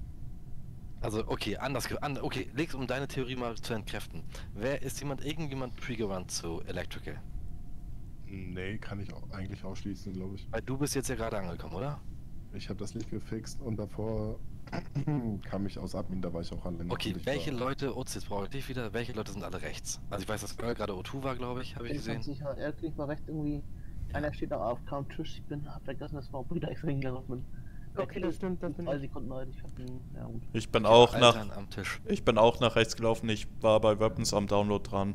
Also, okay, anders, ge- an, okay, Lix, um deine Theorie mal zu entkräften. Wer ist jemand, irgendjemand pre-gerannt zu Electrical? Nee, kann ich auch eigentlich ausschließen, glaube ich. Weil du bist jetzt ja gerade angekommen, oder? Ich habe das Licht gefixt und davor kam ich aus Admin, da war ich auch alleine. Okay, Und ich welche war- Leute, Utz, jetzt brauche ich dich wieder, welche Leute sind alle rechts? Also ich weiß, dass Earl gerade O zwei war, glaube ich, habe ich Ich bin gesehen. sicher, er kriegt mal recht irgendwie. Einer steht da auf am Tisch. Ich bin, hab vergessen, dass wir wieder extra hingelaufen bin. Okay, das stimmt, das bin Zwei ich. Sekunden alt. Ich hab ihn, ja gut. Ich bin auch Altern nach. am Tisch. Ich bin auch nach rechts gelaufen. Ich war bei Weapons am Download dran.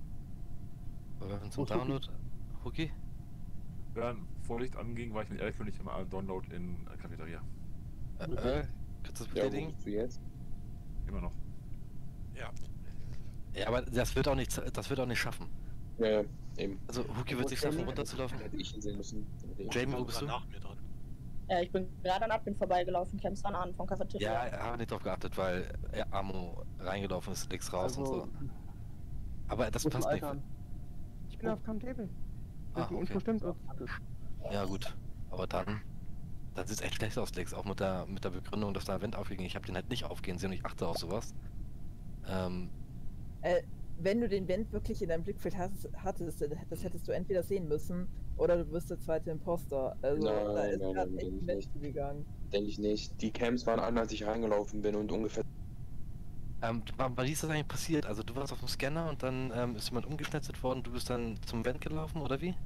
Waffen zum Wo ist Huki? Download. Huki? Dann vor Licht anging, war ich mit Ehrlich nicht immer Download in äh, Cafeteria. Äh, Earl, kannst du das Ja, wo bestätigen? bist du jetzt? Immer noch. Ja. Ja, aber das wird auch nicht, das wird auch nicht schaffen. Ja, ja, eben. Also Huki Wo wird sich ist schaffen, Jamie? runterzulaufen. Hätte ich ihn sehen müssen. Hätte ich- Jamie, wo bist du? Nach mir dran. Ja, ich bin gerade an Admin vorbeigelaufen, Camps waren an vom Cafeteria. Ja, habe nicht drauf geachtet, weil er Amo reingelaufen ist, Lix raus und Also, so. Aber das muss man passt nicht. altern. Ich bin auf Cam Table. Ah, Die Info okay. stimmt so. Ja gut, aber dann, dann sieht es echt schlecht aus, Lex, auch mit der mit der Begründung, dass da Event aufging. Ich habe den halt nicht aufgehen sehen und ich achte auf sowas. Ähm, Äh, wenn du den Vent wirklich in deinem Blickfeld hast, hattest, das hättest du entweder sehen müssen oder du bist der zweite Imposter. Also Nein, da ist nein, gerade nein, echt ein denke ich Vent gegangen. Denke ich nicht. Die Camps waren an, als ich reingelaufen bin und ungefähr. Ähm, wann, wann ist das eigentlich passiert? Also du warst auf dem Scanner und dann ähm, ist jemand umgeschnetzelt worden, du bist dann zum Vent gelaufen, oder wie?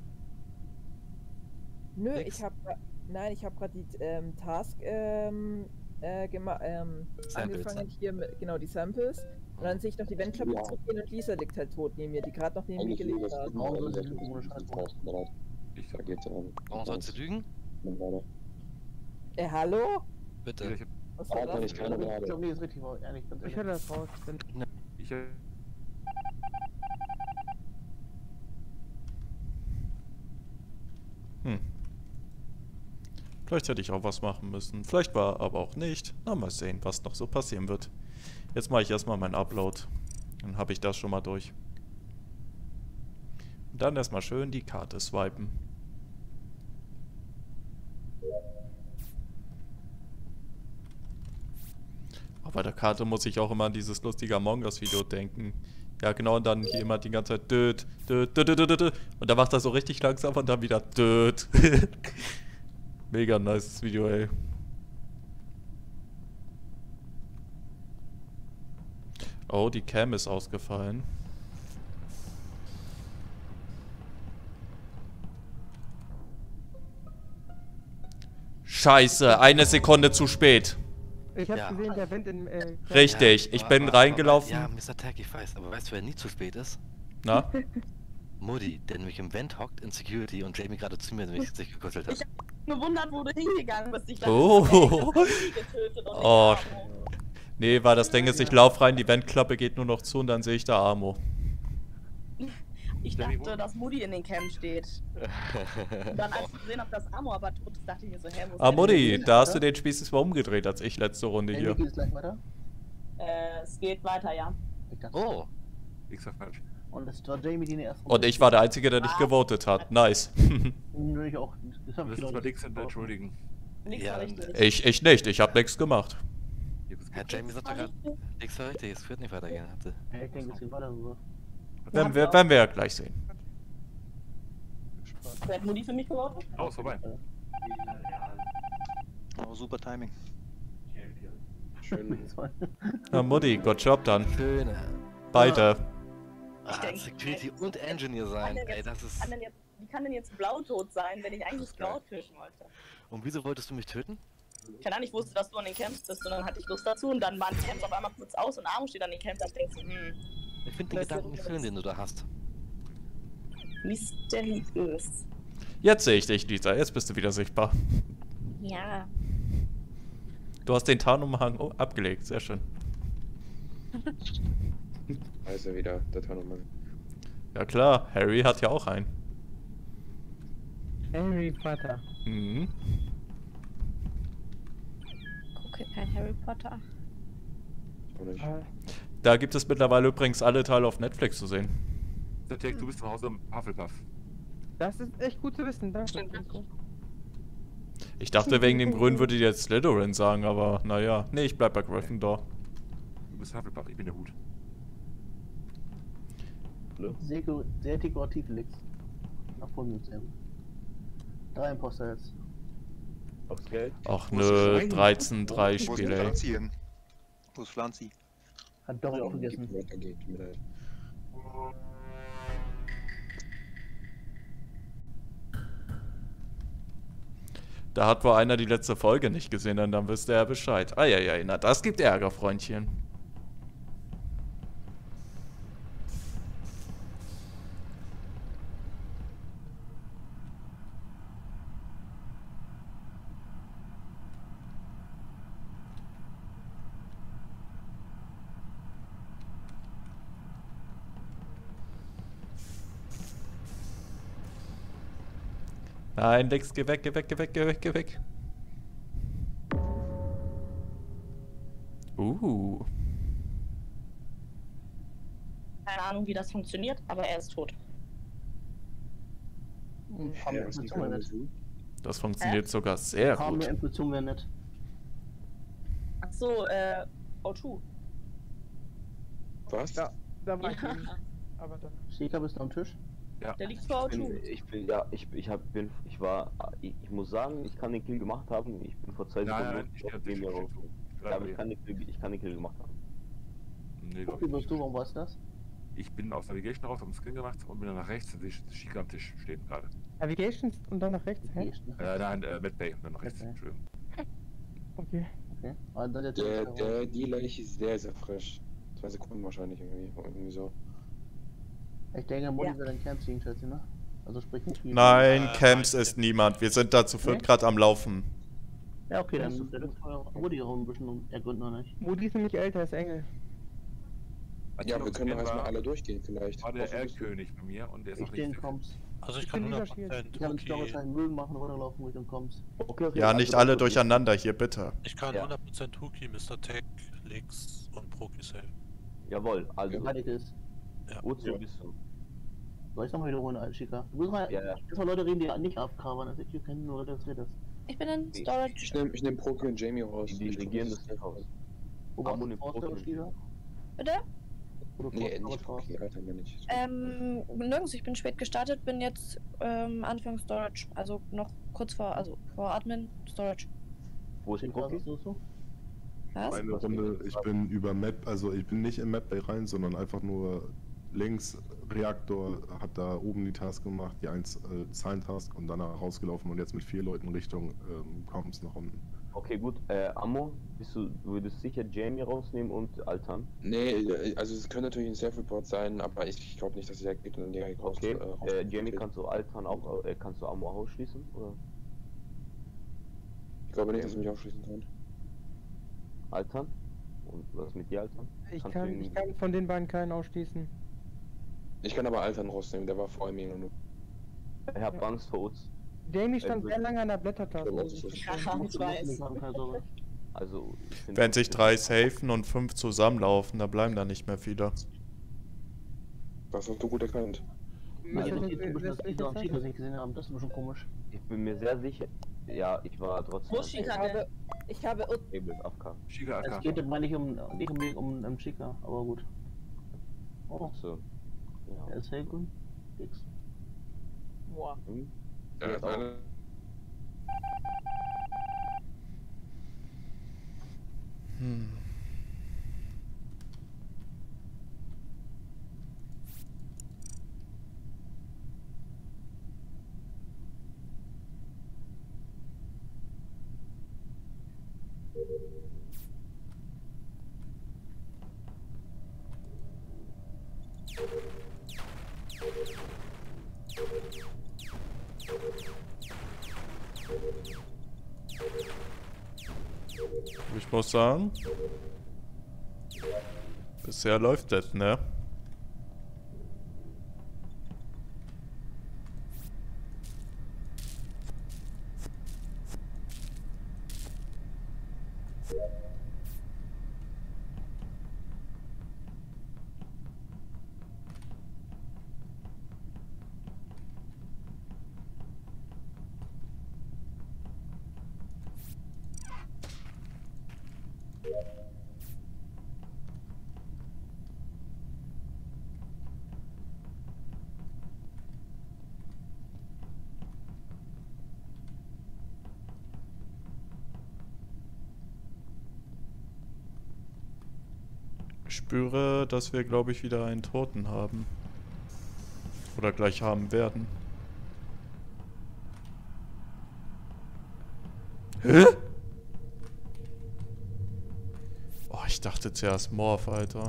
Nö, Nix? ich habe nein, ich habe gerade die ähm, Task ähm, äh, gema ähm, Samples, angefangen ne? hier mit, genau die Samples und dann sehe ich noch die Ventklappe Ja. zurückgehen und Lisa liegt halt tot neben mir, die gerade noch neben mir Eigentlich gelegt nur hat. das Warum soll das- sie lügen ohne Scheiß? Ich Da geht's an. Warum sollst du lügen? Äh, hallo? Bitte. Ich, Was war Warte, das? ich kann Ich gerade. glaube, nee, ist richtig, war ehrlich, ganz Ich ehrlich. höre das raus. Dann ich, äh, Hm. Vielleicht hätte ich auch was machen müssen. Vielleicht war aber auch nicht. Na, mal sehen, was noch so passieren wird. Jetzt mache ich erstmal meinen Upload. Dann habe ich das schon mal durch. Und dann erstmal schön die Karte swipen. Auch bei der Karte muss ich auch immer an dieses lustige Among Us Video denken. Ja, genau, und dann hier immer die ganze Zeit död, död, död, död, död, död. Und dann macht er so richtig langsam und dann wieder död. Mega nice Video, ey. Oh, die Cam ist ausgefallen. Scheiße, eine Sekunde zu spät. Ich hab's Ja. gesehen, der Vent in. Äh, Richtig, ich aber- bin aber- reingelaufen. Aber, ja, Mister Tag, ich weiß, aber weißt du, wer nie zu spät ist? Na? Muddy, der nämlich im Vent hockt in Security und Jamie gerade zu mir nämlich sich gekuschelt hat. Ich hab gewundert, wo du hingegangen bist. Ich dachte, Oh. ich hab Modi getötet und Oh. nicht Amo. Nee, weil das Ding ist, ich lauf rein, die Ventklappe geht nur noch zu und dann sehe ich da Amo. Ich dachte, dass Modi in den Camp steht. Und dann, als ich gesehen habe, dass Amo aber tot ist, dachte ich mir so, hä, wo ist Ah, der Mutti, denn? da hast du den Spieß mal umgedreht als ich letzte Runde Hey, hier. geht es gleich weiter? Äh, es geht weiter, ja. Ich dachte, Oh, ich sag falsch. und es war Jamie, die in der ersten Und ich war der Einzige, der nicht gewotet hat. Nice. Nö, ich auch. Das haben Das viele ist mal Leute Dix entschuldigen. Nichts Ja, war richtig. Ich, ich nicht, ich hab nichts gemacht. Herr Jamie sagt doch gerade, nichts war richtig, es wird nicht weitergehen. Hatte. Ja, ich denke, es geht weiter so. Werden wir, werden wir ja gleich sehen. Wer hat Modi für mich gewotet? Aus, vorbei. Oh, super Timing. Schön. Na Mutti, good job dann. Schön. Beide. Ah, denk, Security und Engineer sein, Kann denn ey, jetzt- das ist... kann denn jetzt, wie kann denn jetzt Blautot sein, wenn ich eigentlich Blau töten wollte? Und wieso wolltest du mich töten? Keine Ahnung, ich wusste, dass du an den Camps bist und dann hatte ich Lust dazu und dann waren die Camps auf einmal kurz aus und Amo steht an den Camps, da ich denke so, hm, Ich finde den Das Gedanken ist- nicht schön, den du da hast. mysteriös. Jetzt sehe ich dich, Lisa. Jetzt bist du wieder sichtbar. Ja. Du hast den Tarnumhang oh, abgelegt. Sehr schön. Da ist er wieder, der Tarnumhang. Ja klar, Harry hat ja auch einen. Harry Potter. Mhm. Okay, kein Harry Potter. Auch nicht. Äh, Da gibt es mittlerweile übrigens alle Teile auf Netflix zu sehen. Zatek, du bist zu Hause im Hufflepuff. Das ist echt gut zu wissen, danke. Ich dachte, wegen dem Grün würde ich jetzt Slytherin sagen, aber naja. Nee, ich bleib bei Gryffindor. Du bist Hufflepuff, ich bin der Hut. Sehr, gu- sehr dekorativ, Lix. Nach vorne sehr gut. Drei Imposter jetzt. Aufs Geld. Ach Wo ist nö, Schwein? dreizehn drei Wo ist Spiele, ey. Flanzi hin? Wo ist Flanzi? Hat Dory auch vergessen. Weitergeht, tut mir leid. Da hat wohl einer die letzte Folge nicht gesehen, dann, dann wüsste er Bescheid. Eieiei, na das gibt Ärger, Freundchen. Nein, Lex, geh weg, geh weg, geh weg, geh weg, geh weg. Uh. Keine Ahnung, wie das funktioniert, aber er ist tot. Haben Ja, wir was Intuition kann man wäre nett. tun? Das funktioniert sogar sehr Haben wir gut. Intuition wäre nett. Ach so, äh, O zwei. Was? Ja. Da war ich Ja. eben. Aber dann. Shika, bist du am Tisch? Ja. Der liegt vor Ich Auto. bin, ich bin, ja, ich, ich hab, bin, ich war, ich, ich muss sagen, ich kann den Kill gemacht haben. Ich bin vor zwei Nein, Sekunden nein, ich auf stehe dem hier raus. auf Ja, aber ich kann den Kill, ich kann den Kill gemacht haben. Nee, glaub Wie ich bist nicht. du, warum weißt du das? Ich bin aus Navigation raus, hab einen Screen gemacht und bin dann nach rechts, sehe ich Chica am Tisch stehen gerade. Navigation und dann nach rechts? Hä? Äh, nein, äh, Medbay und dann nach rechts. Okay. Entschuldigung. Okay. Okay. Ah, dann jetzt Der, der, die Leiche ist sehr, sehr frisch. Zwei Sekunden wahrscheinlich irgendwie. Irgendwie so. Ich denke, Modi Ja. wird ein Camp ziehen, schätze ich, ne? Also sprich nicht viel. Nein, Äh, Camps nein. ist niemand. Wir sind da zu viert Nee? gerade am Laufen. Ja, okay, dann Ja. ist der Modi auch ein bisschen ergründen, noch nicht. Modi ist nämlich älter, ist Engel. Als Ja, ich wir auf können doch Scan erstmal war, alle durchgehen vielleicht. war der Hoffen, dass du- Erlkönig bei mir und der ist Ich noch den nicht. kommst. Also ich Ich kann bin hundert Lisa Prozent Ich habe einen Huki, Stolperstein Müll machen, runterlaufen, Richtung kommst. Okay, okay. Ja, also nicht dann alle gut. durcheinander hier, bitte. ich kann Ja. hundert Prozent Huki, Mister Tech, Lix und Proki safe. Jawohl, also, Heilig ist. wozu Ja. bist du? Soll ich nochmal wiederholen, Alter, Chica? Du musst mal, Ja, ja. dass mal Leute reden, die nicht A F K waren, also ich kenne nur, dass du redest. Ich bin in Ich- Storage. Ich nehme ich nehm Proki und Jamie raus. Die Ich dirigieren guck, das dass nicht aus. Wo Amo warst du nimmt vor Profi der mit. Chica? Bitte? Wo du Nee, vor- nicht vor- Proki, Alter, bin ich. Ähm, nirgends. Ich bin spät gestartet, bin jetzt ähm, Anfang Storage. Also noch kurz vor, also vor Admin, Storage. Wo ist die Chica, Profi? was tust du? Was? Eine Runde, ich bin über Map, also ich bin nicht im Map Bay rein, sondern einfach nur links Reaktor, hab da oben die Task gemacht, die eins äh, Zahlen-Task und danach rausgelaufen und jetzt mit vier Leuten Richtung ähm, Comms nach unten. Okay, gut. Äh, Ammo, bist du, du würdest sicher Jamie rausnehmen und Altan? Nee, also es könnte natürlich ein Self-Report sein, aber ich glaube nicht, dass er geht und dann direkt raus. Okay, äh, raus- äh, Jamie, kannst du Altan auch, äh, kannst du Ammo ausschließen? Oder? Ich glaube nicht, dass er mich ausschließen kann. Altan? Und was mit dir, Altan? Ich Kannst du kann, ihn- ich kann von den beiden keinen ausschließen. Ich kann aber Altern rausnehmen, der war vor mir nur. Ich hab Angst vor uns. Jamie stand Äh, sehr lange an der Blättertaste. Ja, muss ich das gestehen. Ja, ich weiß. Also, ich find- Wenn sich drei safen und fünf zusammenlaufen, da bleiben da nicht mehr viele. Das hast du gut erkannt. Nein, Mister das Tech, geht ein bisschen, das- dass ich das- noch Chica nicht gesehen habe, das ist ein bisschen komisch. Ich bin mir sehr sicher. Ja, ich war trotzdem. Wo am steht Ich er habe, ich habe, Table A F K. Chica Es A F K. geht aber nicht um, nicht um, um, um Chica, aber gut. Oh, So. Ja. er ist Helgun. Nix. boah. Hm? Ja, Geht auch. meine, Hm. Ich muss sagen, bisher läuft das, ne? Ich spüre, dass wir, glaube ich, wieder einen Toten haben. Oder gleich haben werden. Hä? Oh, ich dachte zuerst Morph, Alter.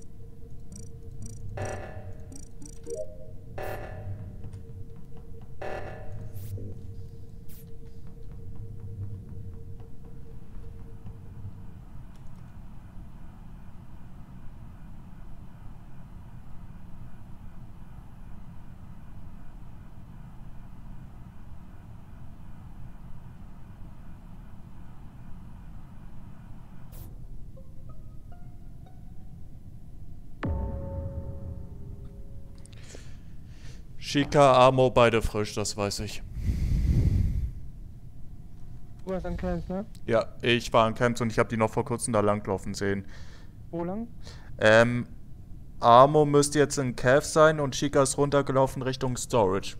Chica, Amo, beide frisch, das weiß ich. Du warst an Camps, ne? Ja, ich war an Camps und ich habe die noch vor kurzem da langlaufen sehen. Wo lang? Ähm, Amo müsste jetzt in Cav sein und Chica ist runtergelaufen Richtung Storage.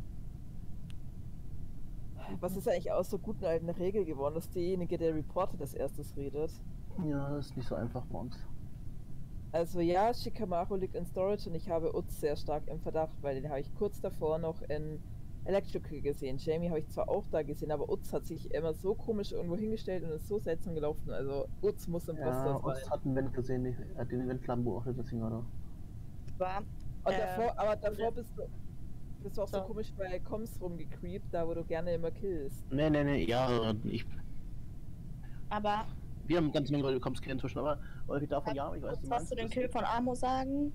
Was ist eigentlich aus der guten alten Regel geworden, dass derjenige, der reportet, als erstes redet? Ja, das ist nicht so einfach bei uns. Also ja, Shikamaru liegt in Storage und ich habe Utz sehr stark im Verdacht, weil den habe ich kurz davor noch in Electrical gesehen. Jamie habe ich zwar auch da gesehen, aber Utz hat sich immer so komisch irgendwo hingestellt und ist so seltsam gelaufen. Also Utz muss im Poster Ja, sein. Utz hat einen Vent gesehen, nicht- er hat den Vent-Flammen beobachtet, deswegen oder? War, Und äh, davor, aber davor bist du, bist du auch so, So. komisch bei Coms rumgecreept, da wo du gerne immer killst. Nee, nee, nee, ja, ich. aber Wir haben ganz Menge Leute, die kennen inzwischen, aber Ulrich davon ja, ich weiß was du was zu den Kill von Amo sagen?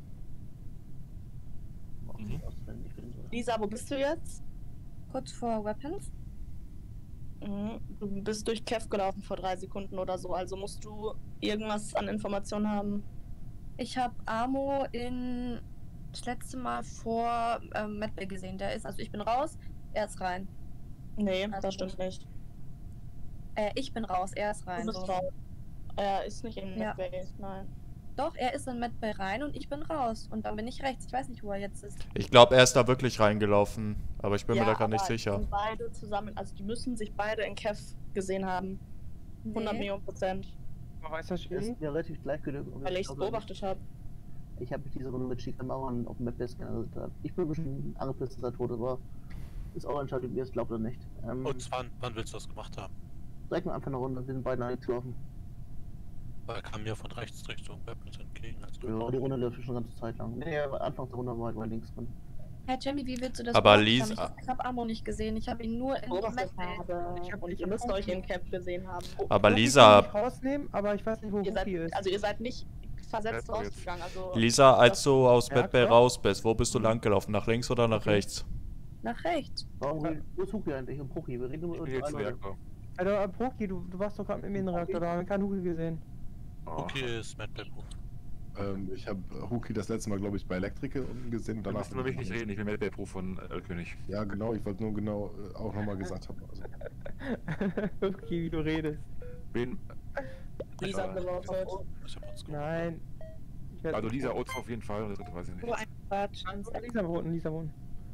Mhm. Lisa, wo bist du jetzt? Kurz vor Weapons. Mhm. Du bist durch Kev gelaufen vor drei Sekunden oder so, also musst du irgendwas an Informationen haben. Ich habe Amo in das letzte Mal vor ähm, Medbay gesehen. Der ist, also ich bin raus, er ist rein. Nee, Also das stimmt nicht. Äh, ich bin raus, er ist rein. Du bist so. raus. Er ist nicht in Ja. Medbay, nein. Doch, er ist in Medbay rein und ich bin raus. Und dann bin ich rechts. Ich weiß nicht, wo er jetzt ist. Ich glaube, er ist da wirklich reingelaufen, aber ich bin ja, mir da gar nicht aber die sicher. sind beide zusammen, also die müssen sich beide in Kev gesehen haben. hundert Nee. Millionen Prozent. Aber weiß das Das ist mir relativ gleichgültig. Weil ich es beobachtet habe. Ich habe diese Runde mit Shikamaru auf dem Map gescannt. Also ich bin bestimmt angepisst, dass er tot ist, aber ist auch entscheidend, ob ihr es glaubt oder nicht. Ähm, Und wann, wann willst du das gemacht haben? Direkt am Anfang der Runde, wir sind beide eingelaufen. Weil er kam mir von rechts Richtung Weapons entgegen. Also Ja, die Runde läuft schon eine ganze Zeit lang. Nee, aber Anfang der Runde war ich links drin. Herr Jamie, wie willst du das Aber beobachten? Lisa- Ich habe Amo nicht gesehen. Ich habe ihn nur in Beobachtet Medbay. habe. Ich hab- Und ich ihr hab müsst auch euch nicht- in Kev gesehen haben. Aber Huki Lisa, kann ich rausnehmen, aber ich weiß nicht, wo Ihr seid, Huki ist. also ihr seid nicht versetzt Ja, jetzt. rausgegangen. Also Lisa, als du aus Ja, Medbay klar. raus bist, wo bist du lang gelaufen? Nach links oder nach Okay. rechts? Nach rechts. Warum reden- wo ist Huki eigentlich? Und Proki, wir reden Ich über bin jetzt drei Leute. Reaktor. Also, äh, Proki, du, du warst doch gerade mit mir in den Reaktor, da haben wir keinen Huki gesehen. Oh. okay, ist Mad Bebo. Ähm, ich habe Huki das letzte Mal, glaube ich, bei Electrical unten gesehen. Und Dann danach musst du über mich nicht reden, ich bin Medbay Pro von Elkönig. Ja, genau, ich wollte nur genau äh, auch nochmal gesagt haben. Also, Huki, wie du redest. Wen? Lisa Ja. beobachtet. Ich hab uns geguckt. Nein. Ich werd- Also Lisa Oz auf jeden Fall, und der dritte weiß ich So nicht. ein Quatsch. Lisa wohnen, Lisa wohnen.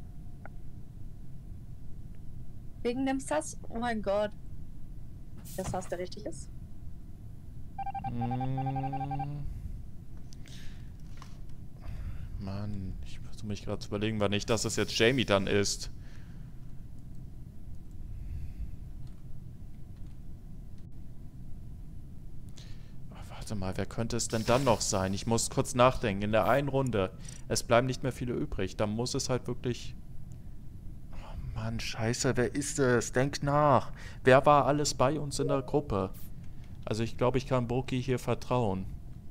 Wegen dem Sass. Oh mein Gott. Das heißt, der richtig ist. Mm. Mann, ich versuche mich gerade zu überlegen, wann nicht, dass es jetzt Jamie dann ist. Oh, warte mal, wer könnte es denn dann noch sein? Ich muss kurz nachdenken. In der einen Runde. Es bleiben nicht mehr viele übrig. Da muss es halt wirklich... Oh Mann, scheiße, wer ist es? Denk nach. Wer war alles bei uns in der Gruppe? Also ich glaube, ich kann Boki hier vertrauen.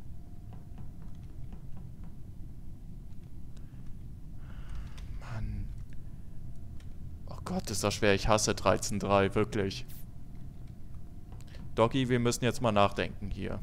Mann. Oh Gott, ist das schwer. Ich hasse dreizehn drei, wirklich. Doggy, wir müssen jetzt mal nachdenken hier.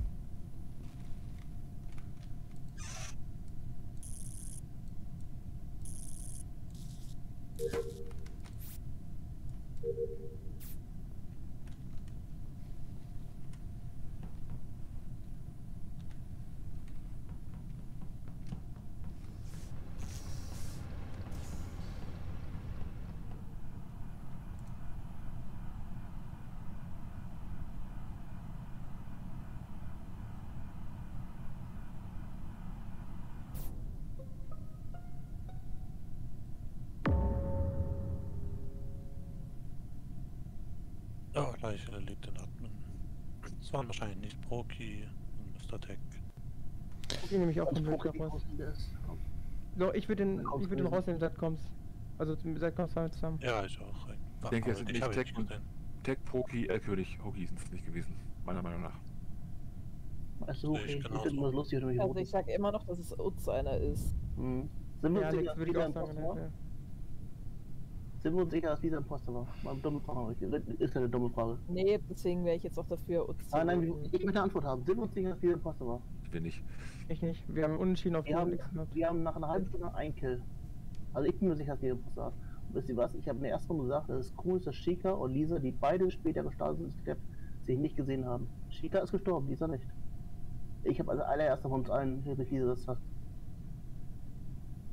Ja, Leiche liegt in Admin. Es waren wahrscheinlich nicht Proki und Mister Tech. Huki nehme ich auch vom Proki, Bildschirm raus. der ist- So, ich würde den, ich würde den rausnehmen, seit kommst. Also, seit kommst du zusammen. Ja, ich auch. Ich denke, es Aber sind ich nicht habe Tech nicht und gesehen. Tech, Proki, Elkönig, Hoki sind es nicht gewesen, meiner Meinung nach. Weißt du, Sehe ich Huki, ich genauso. finde das lustig, wenn du mich Also ich sag immer noch, dass es Utz einer ist. Mhm. Sind wir Ja, uns sicher, Alex, dass würde ich Lisa auch ein sagen. Imposter war? Ja. Sind wir uns sicher, dass Lisa ein Imposter war? Mal eine dumme Frage. Ist keine dumme Frage. Nee, deswegen wäre ich jetzt auch dafür, Utz zu Ah, nein, rufen. ich möchte eine Antwort haben. Sind wir uns sicher, dass Lisa ein Imposter war? Ich bin nicht. Ich nicht. Wir haben unentschieden auf Wir haben, Alex gehabt. wir haben nach einer halben Stunde einen Kill. Also ich bin mir sicher, dass Lisa ein Imposter war. Und wisst ihr was? Ich habe in der ersten Runde gesagt, dass es cool ist, dass Shika und Lisa, die beide später gestartet sind, ins Cap, sich nicht gesehen haben. Shika ist gestorben, Lisa nicht. Ich habe also allererst von uns allen, ich weiß nicht, wie Lisa das sagt.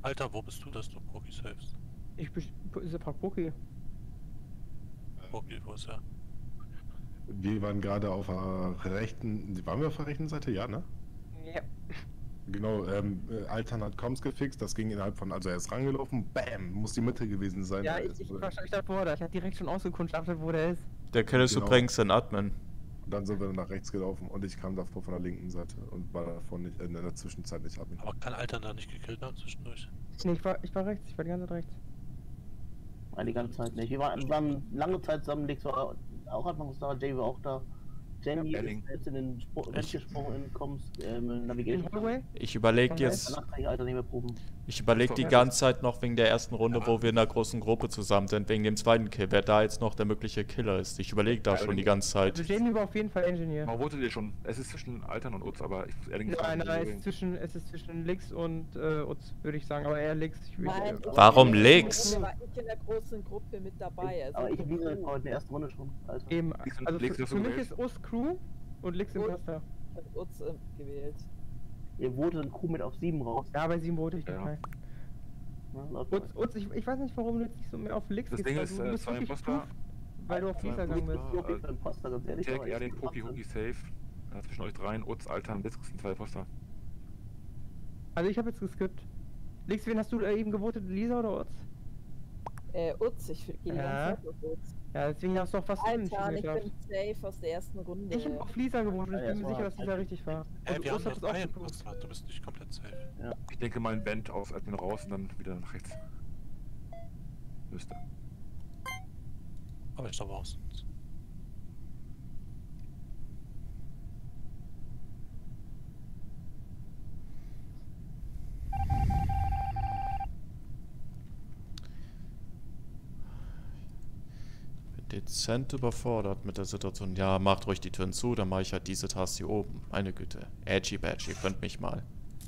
Alter, wo bist du, dass du Proki savest? Ich bin frag Poki. Proki, wo ist er? Wir waren gerade auf der rechten. Waren wir auf der rechten Seite? Ja, ne? Ja. Genau, ähm, äh, Altan hat Comms gefixt, das ging innerhalb von, also er ist rangelaufen, bam, muss die Mitte gewesen sein. Ja, ich, ich war schon davor da. Ich hab direkt schon ausgekundschaftet, wo der ist. Der Kill ist Genau. übrigens ein Admin. Und dann sind wir nach rechts gelaufen und ich kam davor von der linken Seite und war davor nicht, in der Zwischenzeit nicht Admin. Aber kann Alter da nicht gekillt haben zwischendurch? Nee, ich war, ich war rechts, ich war die ganze Zeit rechts. Nein, die ganze Zeit nicht. Wir waren, wir waren lange Zeit zusammen, Lix war auch Anfangs da, Jay war auch da. Jamie Ja, ist jetzt in den Sport gesprungen in Comms, ähm, Navigation. Ich überlege jetzt. Danach kann ich Alter nicht mehr proben. Ich überlege die ganze Zeit noch wegen der ersten Runde, wo wir in einer großen Gruppe zusammen sind, wegen dem zweiten Kill, wer da jetzt noch der mögliche Killer ist. Ich überlege da schon die ganze Also Zeit. Jamie war auf jeden Fall Engineer. Man votet ihr schon. Es ist zwischen Altern und Utz, aber ich muss ehrlich nicht Nein, sagen, nein, wie es ist zwischen, es ist zwischen Lix und äh, Utz, würde ich sagen, aber eher Lix. Ich würde Nein, eher- Warum ich- Lix? Ich war nicht in der großen Gruppe mit dabei. Also Aber ich habe diese in der ersten Runde schon, Alter. Eben, Lix und- also Lix für, hast du für mich gewählt? ist Us Crew und Lix Ut. Imposter. Ich habe Utz äh, gewählt. Ihr votet einen Kuh mit auf sieben raus. Ja, bei sieben wurde ich Ja. nicht rein. Ja, laut Utz, Utz, ich, ich weiß nicht, warum du jetzt nicht so mehr auf Lix Das gehst, Ding weil ist, du äh, bist zwei wirklich Imposter. proof, weil du auf Zwei Lisa gegangen bist. Imposter. Ich bin Imposter, ganz ehrlich. Tag aber eher ich den bin Poki Imposter. Hookie safe. Ja, zwischen euch dreien, Utz, Altern, Lix sind zwei Imposter. Also ich habe jetzt geskippt. Lix, wen hast du äh, eben gewotet, Lisa oder Utz? Äh, Utz, ich gehe die Ja. ganze Zeit auf Utz. Ja, deswegen hast du auch was Alter, entschieden ich gehabt. bin safe aus der ersten Runde. Ich habe auf Lisa gewotet, Ja, ich ja, bin mir es sicher, war dass Lisa halt- richtig war. Ey, Und wir Utz haben hat nur es auch drei geprüft. Imposter, du bist nicht komplett safe. Ich denke mal ein Band aus Admin raus und dann wieder nach rechts. Müsste. Aber ich glaube auch sonst. Dezent überfordert mit der Situation. Ja, macht ruhig die Türen zu, dann mache ich halt diese Taste hier oben. Meine Güte. Edgy Badge, ihr könnt mich mal.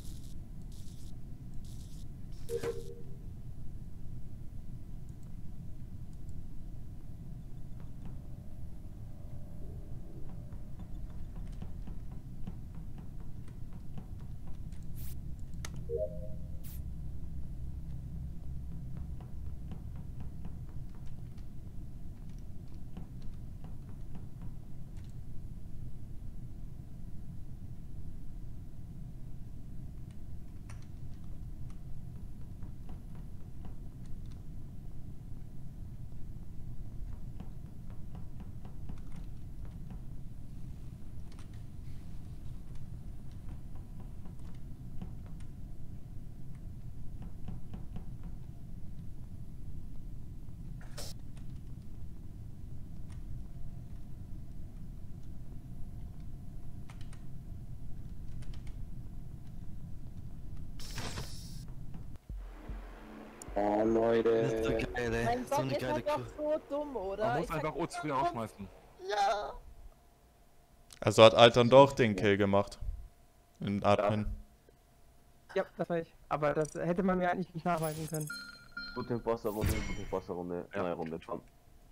Oh, Das ist so Leute. geil, ey. Mein So Gott, eine ihr geile seid Crew. doch so dumm, oder? Man muss Ich einfach sag- Utz früher rausschmeißen. Ja. Also hat Altern doch den Kill gemacht. In Admin. Ja, das war ich. Aber das hätte man mir eigentlich nicht nachweisen können. Gute Imposter-Runde, gute Imposter-Runde, Ja. neue Runde, komm.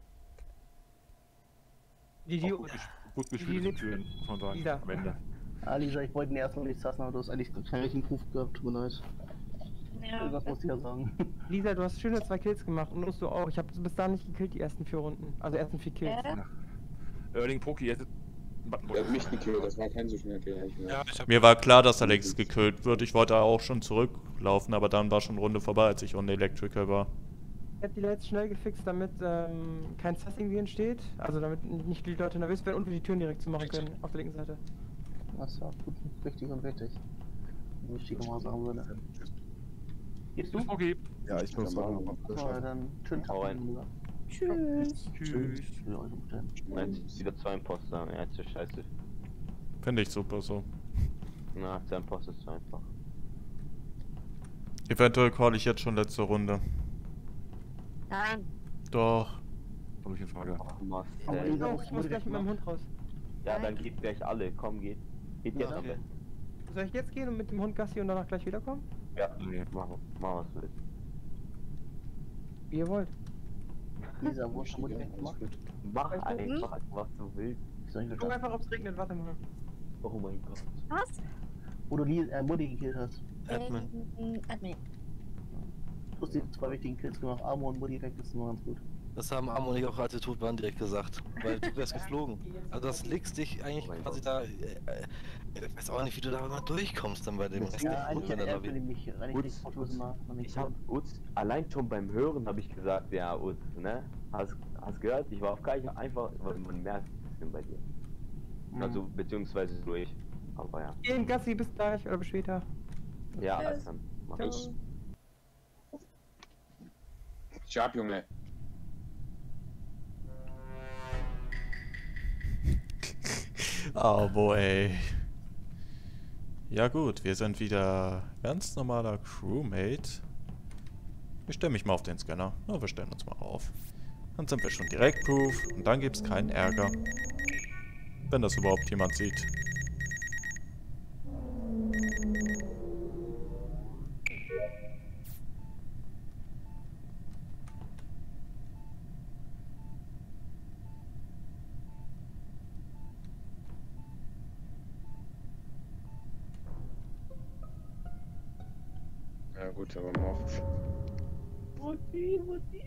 Die, die, Auch gut, ges- gut gespielt die- in Türen, muss man sagen, Lisa. am Ende. Ah, Lisa, ich wollte den ersten nichts hassen, aber du hast eigentlich keinen richtigen Proof gehabt, tut mir leid. Ja. Das muss ich ja sagen. Lisa, du hast schöne zwei Kills gemacht und Us, du auch. Ich habe bis dahin nicht gekillt, die ersten vier Runden. Also die ersten vier Kills. Äh? Erling Poki hätte. Der hat mich gekillt, das war kein so schöner Kill. ehrlich gesagt. Ja, ich hab Mir war klar, dass Alex gekillt wird. Ich wollte auch schon zurücklaufen, aber dann war schon Runde vorbei, als ich on Electrical war. Ich habe die jetzt schnell gefixt, damit ähm, kein Sass irgendwie entsteht. Also damit nicht die Leute nervös werden und wir die Türen direkt zu machen können auf der linken Seite. Das war gut, richtig und richtig. Wie ich Chico mal sagen würde. Gehst du? Okay. Ja, ich muss auch nochmal Ja, dann schönen Tag. Hau rein. Lieber. Tschüss. Tschüss. Für eure Umstände. Nein, jetzt ist wieder zwei Imposter. Ja, jetzt ist scheiße. Finde ich super so. Na, zwei Imposter ist zu einfach. Eventuell call ich jetzt schon letzte Runde. Nein. Doch. Komm ich in Frage. Ach, Marcel. Aber Ich, Lisa, auch, ich muss gleich mit meinem Hund raus. Ja, dann geht gleich alle. Komm, geht. Geht jetzt am okay. besten. Soll ich jetzt gehen und mit dem Hund Gassi und danach gleich wiederkommen? Ja, Nee. mach, mach was du willst. Wie ihr wollt. Lisa, wo ist Mutti weggemacht? Mach Weißt du, einfach, was du willst. Ich soll nicht Guck verstanden. einfach, ob es regnet. Warte mal. Oh mein Gott. Was? Wo du Li- äh, Mutti gekillt hast. Admin. Ähm, Admin. Du hast die zwei wichtigen Kills gemacht. Armor und Body weg, das ist immer ganz gut. Das haben Amo und ich auch, als wir tot waren, direkt gesagt. Weil du wärst geflogen. Also das legst dich eigentlich mein quasi Gott. da. Äh, äh, ich weiß auch nicht, wie du da immer durchkommst dann bei dem. Das- Ja, eigentlich hat dann er aber für wie- mich eigentlich Fotos immer noch nicht Ich hab Utz, allein schon beim Hören habe ich gesagt, ja Utz, ne? Hast, hast gehört, ich war auf Kai, einfach, weil man merkt ein bisschen bei dir. Mhm. Also, beziehungsweise durch. Aber ja. Gehen, Gassi, bis gleich oder bis später. Ja, Tschüss. alles dann. Mach Ciao. ich. Sharp, Junge. Aber ey. Ja gut, wir sind wieder ganz normaler Crewmate. Ich stelle mich mal auf den Scanner. Na, wir stellen uns mal auf. Dann sind wir schon direkt Proof und dann gibt es keinen Ärger. Wenn das überhaupt jemand sieht. Ja gut, aber Morph. Mutti, Mutti.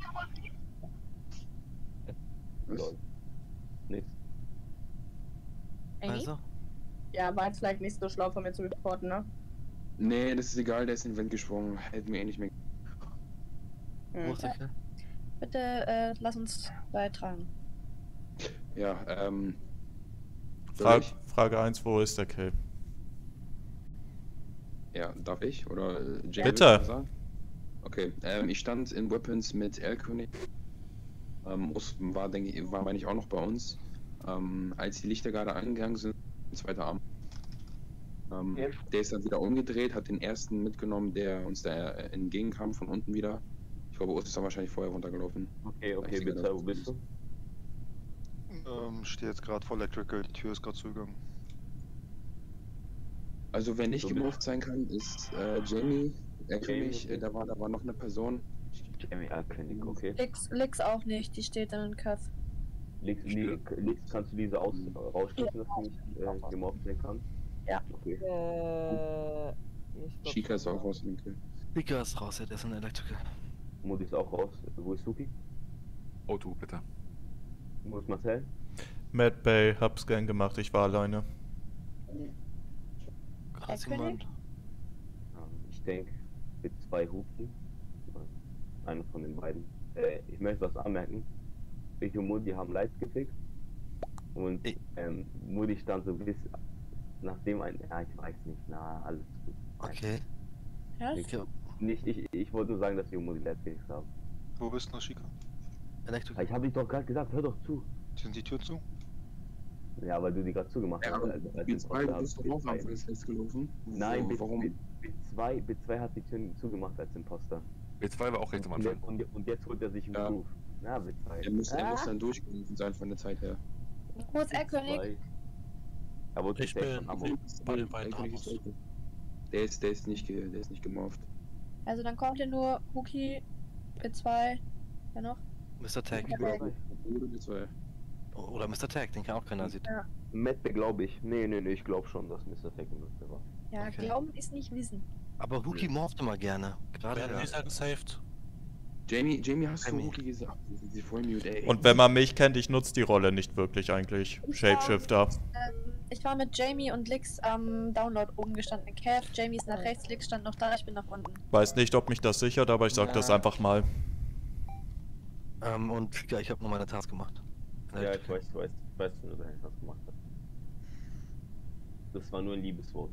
Lol. Nichts. Annie? Also? Ja, war jetzt vielleicht nicht so schlau von mir zu reporten, ne? Nee, das ist egal, der ist in den Wind gesprungen. Hätte mir eh nicht mehr. Hm. Wo ist der Kerl? Bitte äh, lass uns beitragen. Ja, ähm. soll Fra ich? Frage eins, wo ist der Kill? Ja, darf ich? Oder äh, Jamie, Bitte. willst du was sagen? Okay, ähm, ich stand in Weapons mit Erlkönig. Ähm, Us war, denke ich, war, meine ich, auch noch bei uns. Ähm, als die Lichter gerade angegangen sind, ein zweiter Arm. Ähm, Ja. Der ist dann wieder umgedreht, hat den ersten mitgenommen, der uns da äh, entgegenkam, von unten wieder. Ich glaube, Us ist dann wahrscheinlich vorher runtergelaufen. Okay, okay, Ich denke, bitte, das- wo bist du? Ähm, stehe jetzt gerade vor Electrical, die Tür ist gerade zugegangen. Also wer nicht So, gemoved sein kann, ist äh, Jamie, Erlkönig, Jamie. äh, da war, da war noch eine Person. Jamie Erlkönig, okay. Lix, Lix auch nicht, die steht in den Cuff. Links, links, links kannst du diese aus, rausschließen, dass du nicht äh, gemobbt werden kannst? Ja. Okay. Äh, ich glaub Chica ist schon, auch ja. raus in den Kill. Pika ist raus, ja, der ist in Electrical. Modi ist auch raus. Wo ist Suki? Auto, bitte. Wo ist Marcel? Mad Bay, hab Scan gemacht, ich war alleine. Krass, Erlkönig? Mann. Ähm, Ich denke, mit zwei Hupen. Einer von den beiden. Äh, ich möchte was anmerken. Ich und Modi haben Lights gefixt. Und Ich- ähm, Modi stand so bis nachdem ein. Ja, ich weiß nicht. Na, alles gut. Okay. Ja? Ich, nicht, ich, ich wollte nur sagen, dass wir Modi Lights gefixt haben. Wo bist du noch, Chica? Electrical. Ich habe dich doch gerade gesagt, hör doch zu. Sind die Tür zu? Ja, weil du die gerade zugemacht Ja, hast. aber als- als B Imposter zwei, du hast bist doch B auch zwei am Fest gelaufen. Nein, B, warum? B, B2, B zwei hat die Tür zugemacht als Imposter. B zwei war auch rechts am Und, Anfang. jetzt- und, und jetzt holt er sich einen Ja. Groove. Na, B zwei. Er muss, er muss Ah. dann durchgelaufen sein von der Zeit her. Wo ist Erlkönig? Zwei. Er wurde Ich safe bin- von Amo. bei den beiden Erlkönig ist Amos. tot. Der ist, der ist nicht, ge, der ist nicht gemorpht. Also dann kommt hier nur Huki, B zwei, wer noch? Mister Tag. Okay. Oder B zwei. Oder Mister Tag, den kann auch keiner sieht. Ja, Medbe glaube ich. Nee, nee, nee, ich glaube schon, dass Mister Tech Mister war. ja Okay. glauben ist nicht wissen. Aber Huki morpht immer gerne. Gerade Werden da. die sagen saved? Jamie, Jamie, hast du Jamie. Huki gesagt? Sie, sie voll mute, ey. Und wenn man mich kennt, ich nutze die Rolle nicht wirklich eigentlich. Shapeshifter. Ähm, ich war mit Jamie und Lix am Download oben gestanden in Cave. Jamie ist nach rechts, Lix stand noch da, ich bin nach unten. Weiß nicht, ob mich das sichert, aber ich sag Ja. das einfach mal. Ähm, und Pika, ich habe nur meine Task gemacht. Ja, ich weiß, ich weiß, ich weiß, dass er was gemacht hat. Das war nur ein Liebeswort.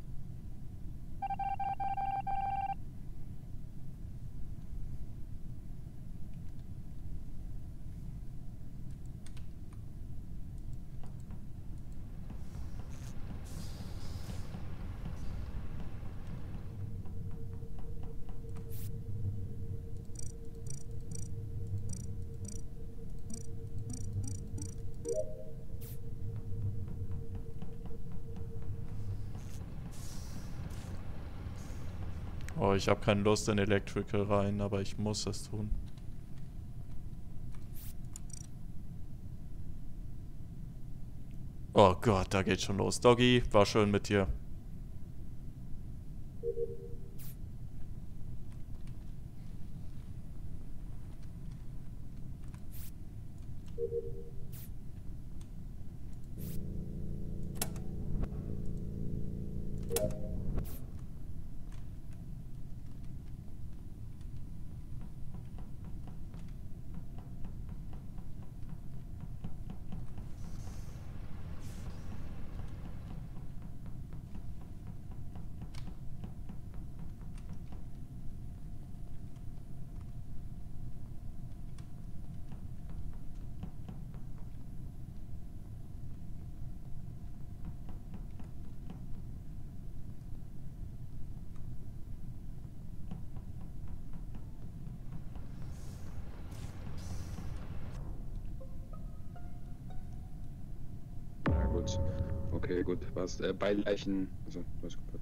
Oh, ich habe keine Lust in Electrical rein, aber ich muss es tun. Oh Gott, da geht schon los. Doggy, war schön mit dir. Ja, gut. Okay, gut. Was? Äh, beide Leichen. Also, was gepackt.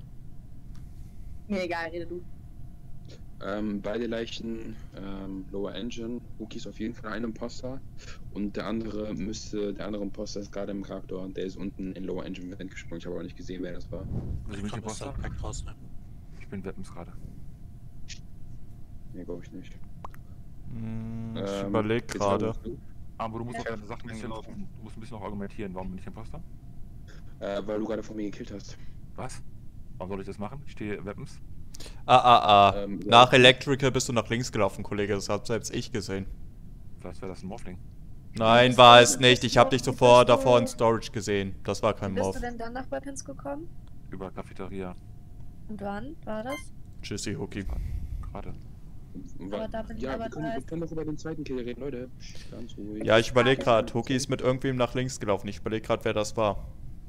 Mir egal, rede du. Ähm, beide Leichen, ähm, Lower Engine. Wookie ist auf jeden Fall ein Imposter. Und der andere müsste, der andere Imposter ist gerade im Reaktor. Der ist unten in Lower Engine Vent gesprungen. Ich habe aber nicht gesehen, wer das war. Also bin ich Imposter? rausnehmen. Ich bin Weapons gerade. Nee, glaube ich nicht. Hm, ich Ähm, überlege jetzt gerade. sagst du, Aber du musst noch Ja. deine Sachen ein bisschen, du musst ein bisschen noch argumentieren. Warum bin ich Imposter? Äh, weil du gerade von mir gekillt hast. Was? Warum soll ich das machen? Ich stehe Weapons. Ah, ah, ah. Ähm, ja. Nach Electrical bist du nach links gelaufen, Kollege. Das hab selbst ich gesehen. Vielleicht wäre das ein Morphling. Nein, bist war du- es nicht. bist Ich habe du- dich wie zuvor bist du- davor in Storage gesehen. Das war Wie kein bist Morph. du denn dann nach Weapons gekommen? Über Cafeteria. Und wann war das? Tschüssi, Hookie. Gerade. Aber da bin- ja, aber wir können, da wir ist- können doch über den zweiten Kill reden, Leute. Ganz ruhig. Ja, ich überlege gerade. Hookie ist mit irgendwem nach links gelaufen. Ich überlege gerade, wer das war.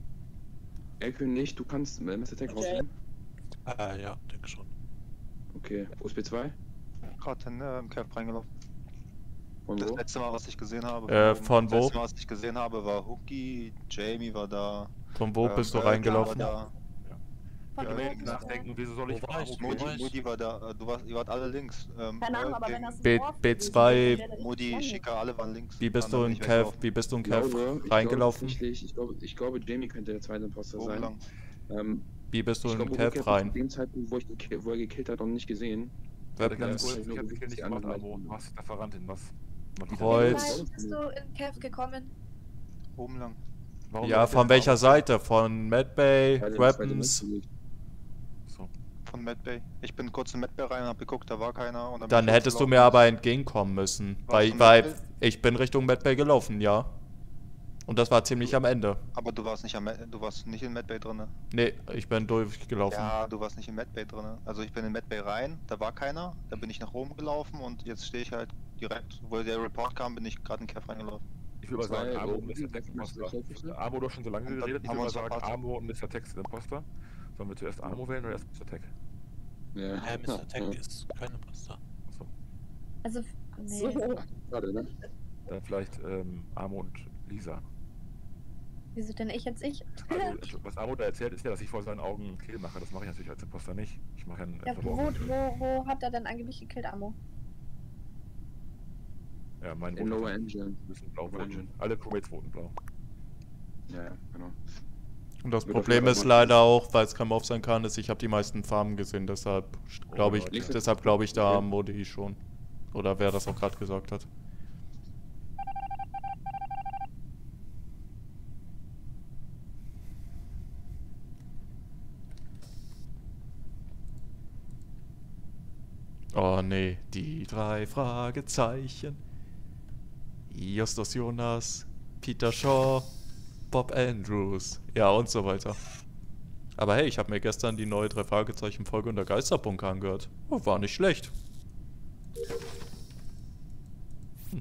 Elkön nicht, du kannst äh, Mister Tech Okay. rausnehmen. Äh, ja, denke schon. Okay, wo ist B zwei? Gerade in äh, im Camp reingelaufen. Von Das wo? letzte Mal, was ich gesehen habe. Äh, von das wo? letzte Mal, was ich gesehen habe, war Hookie, Jamie war da. Von wo ähm, bist du Elka reingelaufen? War da. Von Ja, wo ja, bist du Nachdenken, wieso soll ich Wo war ich? Amo Wo Moody, war ich? Moody war da. äh, Du warst, ihr wart alle links. Ähm, Keine Ahnung, Earl, aber wenn Jamie, das ein B- Morph B2 gewesen wäre, dann wäre der Moody, nicht lange. Chica, alle waren links. Wie bist Waren du da in nicht Kev, weggelaufen. wie bist du in Ich Kev glaube, ich reingelaufen? Glaube, ich, glaube, ich glaube, Jamie könnte der zweite Imposter Oben sein. lang. Ähm, Wie bist du ich in glaube, Kev Wookie hat rein? zu dem Zeitpunkt, wo, ich gekillt, wo er gekillt hat, noch nicht gesehen. Warte, ganz Weapons, kurz, Ja, ich hab dich hier die nicht gemacht, anderen Amo. Leichen. Du hast Lieferantin, was? Mal wieder. Kreuz. Wie weit bist du in Kev gekommen? Oben lang. Warum Ja, soll ich von jetzt welcher Amo- Seite? Von Medbay, Weil der zweite Weapons? Mensch- So. Von Medbay. Ich bin kurz in Medbay rein, hab geguckt, da war keiner. Und Dann bin ich hättest du losgelaufen. mir aber entgegenkommen müssen. Warst Weil, du weil Medbay? ich bin Richtung Medbay gelaufen, ja. Und das war ziemlich am Ende. Aber du warst nicht am Med- du warst nicht in Medbay drin. Nee, ich bin durchgelaufen. Ja, du warst nicht in Medbay drin. Also ich bin in Medbay rein, da war keiner, da bin ich nach oben gelaufen und jetzt stehe ich halt direkt, wo der Report kam, bin ich gerade in Kev reingelaufen. Ich würde mal sagen, Zwei, Amo oh, und Mister Tex Mister Imposter. Tex, ne? Amo doch schon so lange Und dann geredet. Ich haben würde wir mal uns sagen, verpasst. Amo und Mister Tex sind Imposter. Sollen wir zuerst Amo wählen oder erst Mister Tex? Ja. Hä, Mister Tech Ja. ist kein Imposter. Achso. Also, So. nee. Schade, ne? Dann vielleicht ähm, Amo und Lisa. Wieso denn ich jetzt ich? Also, ich- was Amo da erzählt, ist ja, dass ich vor seinen Augen einen Kill mache. Das mache ich natürlich als Imposter nicht. Ich mache ja einen Ja, wo, verborgenen. wo, wo hat er denn angeblich gekillt, Amo? Ja, mein In Vote Lower ist Engine. ein bisschen blau Lower voten. Engine. Alle Crewmates voten blau. Ja, ja, genau. Und das Wird auf Problem jeden ist Fall leider auch, weil es kein Morph sein kann, ist, ich habe die meisten Farben gesehen. Deshalb glaube ich, Oh, Leute. deshalb glaube ich da Okay. am Modi schon. Oder wer das auch gerade gesagt hat. Oh nee, die drei Fragezeichen. Justus Jonas, Peter Shaw, Bob Andrews, ja und so weiter. Aber hey, ich habe mir gestern die neue drei Fragezeichen Folge unter Geisterbunker angehört. Oh, war nicht schlecht. Hm.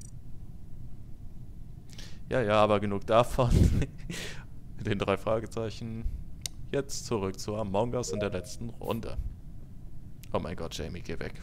Ja, ja, aber genug davon. Den drei Fragezeichen. Jetzt zurück zu Among Us in der letzten Runde. Oh mein Gott, Jamie, geh weg.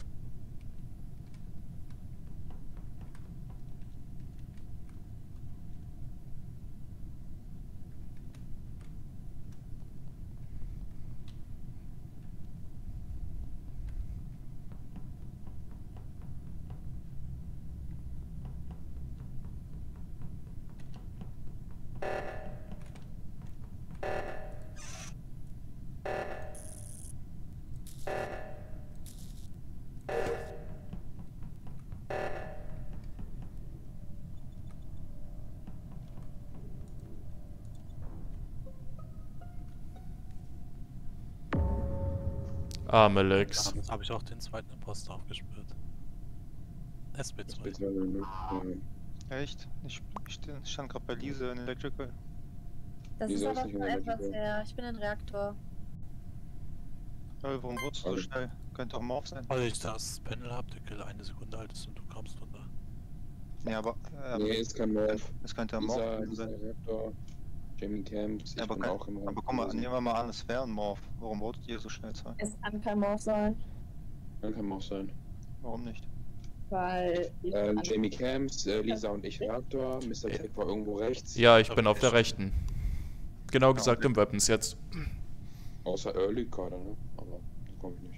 Arme Lex. Damit habe ich auch den zweiten Imposter aufgespürt. S B zwei. Echt? Ich, ich stand gerade bei Lisa in Electrical. Das Wieso ist ist aber nicht schon in etwas Electrical? her. Ich bin ein Reaktor. Äh, warum wurdest du so Also- schnell? Könnte auch Morph sein. Weil ich das Panel hab, der Kill eine Sekunde alt ist und du kommst runter. Ja, aber. Äh, Nee, ist kein Morph. Es könnte ein Lisa, Morph gewesen Lisa sein. Reaktor, Jamie Camps, ich Ja, aber, bin kann, auch im Raum. aber guck mal, gewesen. nehmen wir mal an, es wäre ein Morph. Warum wurdet ihr so schnell zwei? Es kann kein Morph sein, Dann kann Morph sein. Warum nicht? weil ich Ähm, an- Jamie Camps, äh, Lisa und ich Reaktor, Mister Tech war irgendwo rechts. Ja, ich bin auf der rechten. Genau gesagt im Weapons jetzt. Außer Early gerade, ne? Aber da komme ich nicht.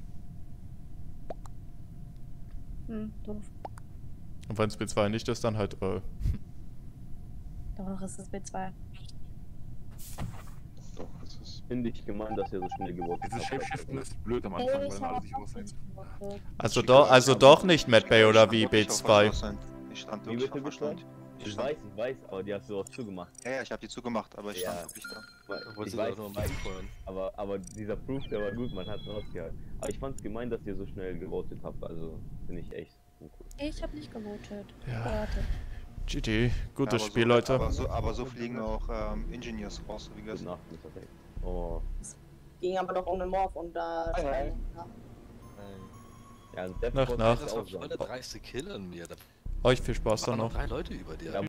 Hm, doof. Und wenn es B zwei nicht ist, dann halt äh. Doch, es ist B zwei. Doch, das ist. Finde ich gemein, dass ihr so schnell gewotet Dieses habt. Shapeshiften ist blöd am Ey, Anfang, ich weil hab alle sich auch aussehen. nicht Also doch, also doch nicht Mad Bay oder wie B zwei. Ich stand Wie wirklich bitte, vor bitte? Verstand. Ich weiß, ich weiß, aber die hast du auch zugemacht. Ja, ja, ich habe die zugemacht, aber ich Ja. stand wirklich da. Weil- Wolltest Ich du weiß, auch noch ich mal weiß, feuern? aber, aber dieser Proof, der war gut, man hat es rausgehalten. Aber ich fand's gemein, dass ihr so schnell gewotet habt, also finde ich echt uncool. Ich habe nicht gewotet. Ja. Warte. G G, gutes Ja, aber Spiel, so, Leute. Aber so, aber so fliegen auch ähm, Engineers raus, wie Gute gesagt. Nacht, Mister Tech. Oh. Ging aber doch um den Morph und da. Hi, hi. Ja. Ja, und der Nach, Proof nach. ist Das auch war so. voll der dreiste Kill an mir. Da Euch viel Spaß waren dann noch noch. drei Leute über dir. Ja,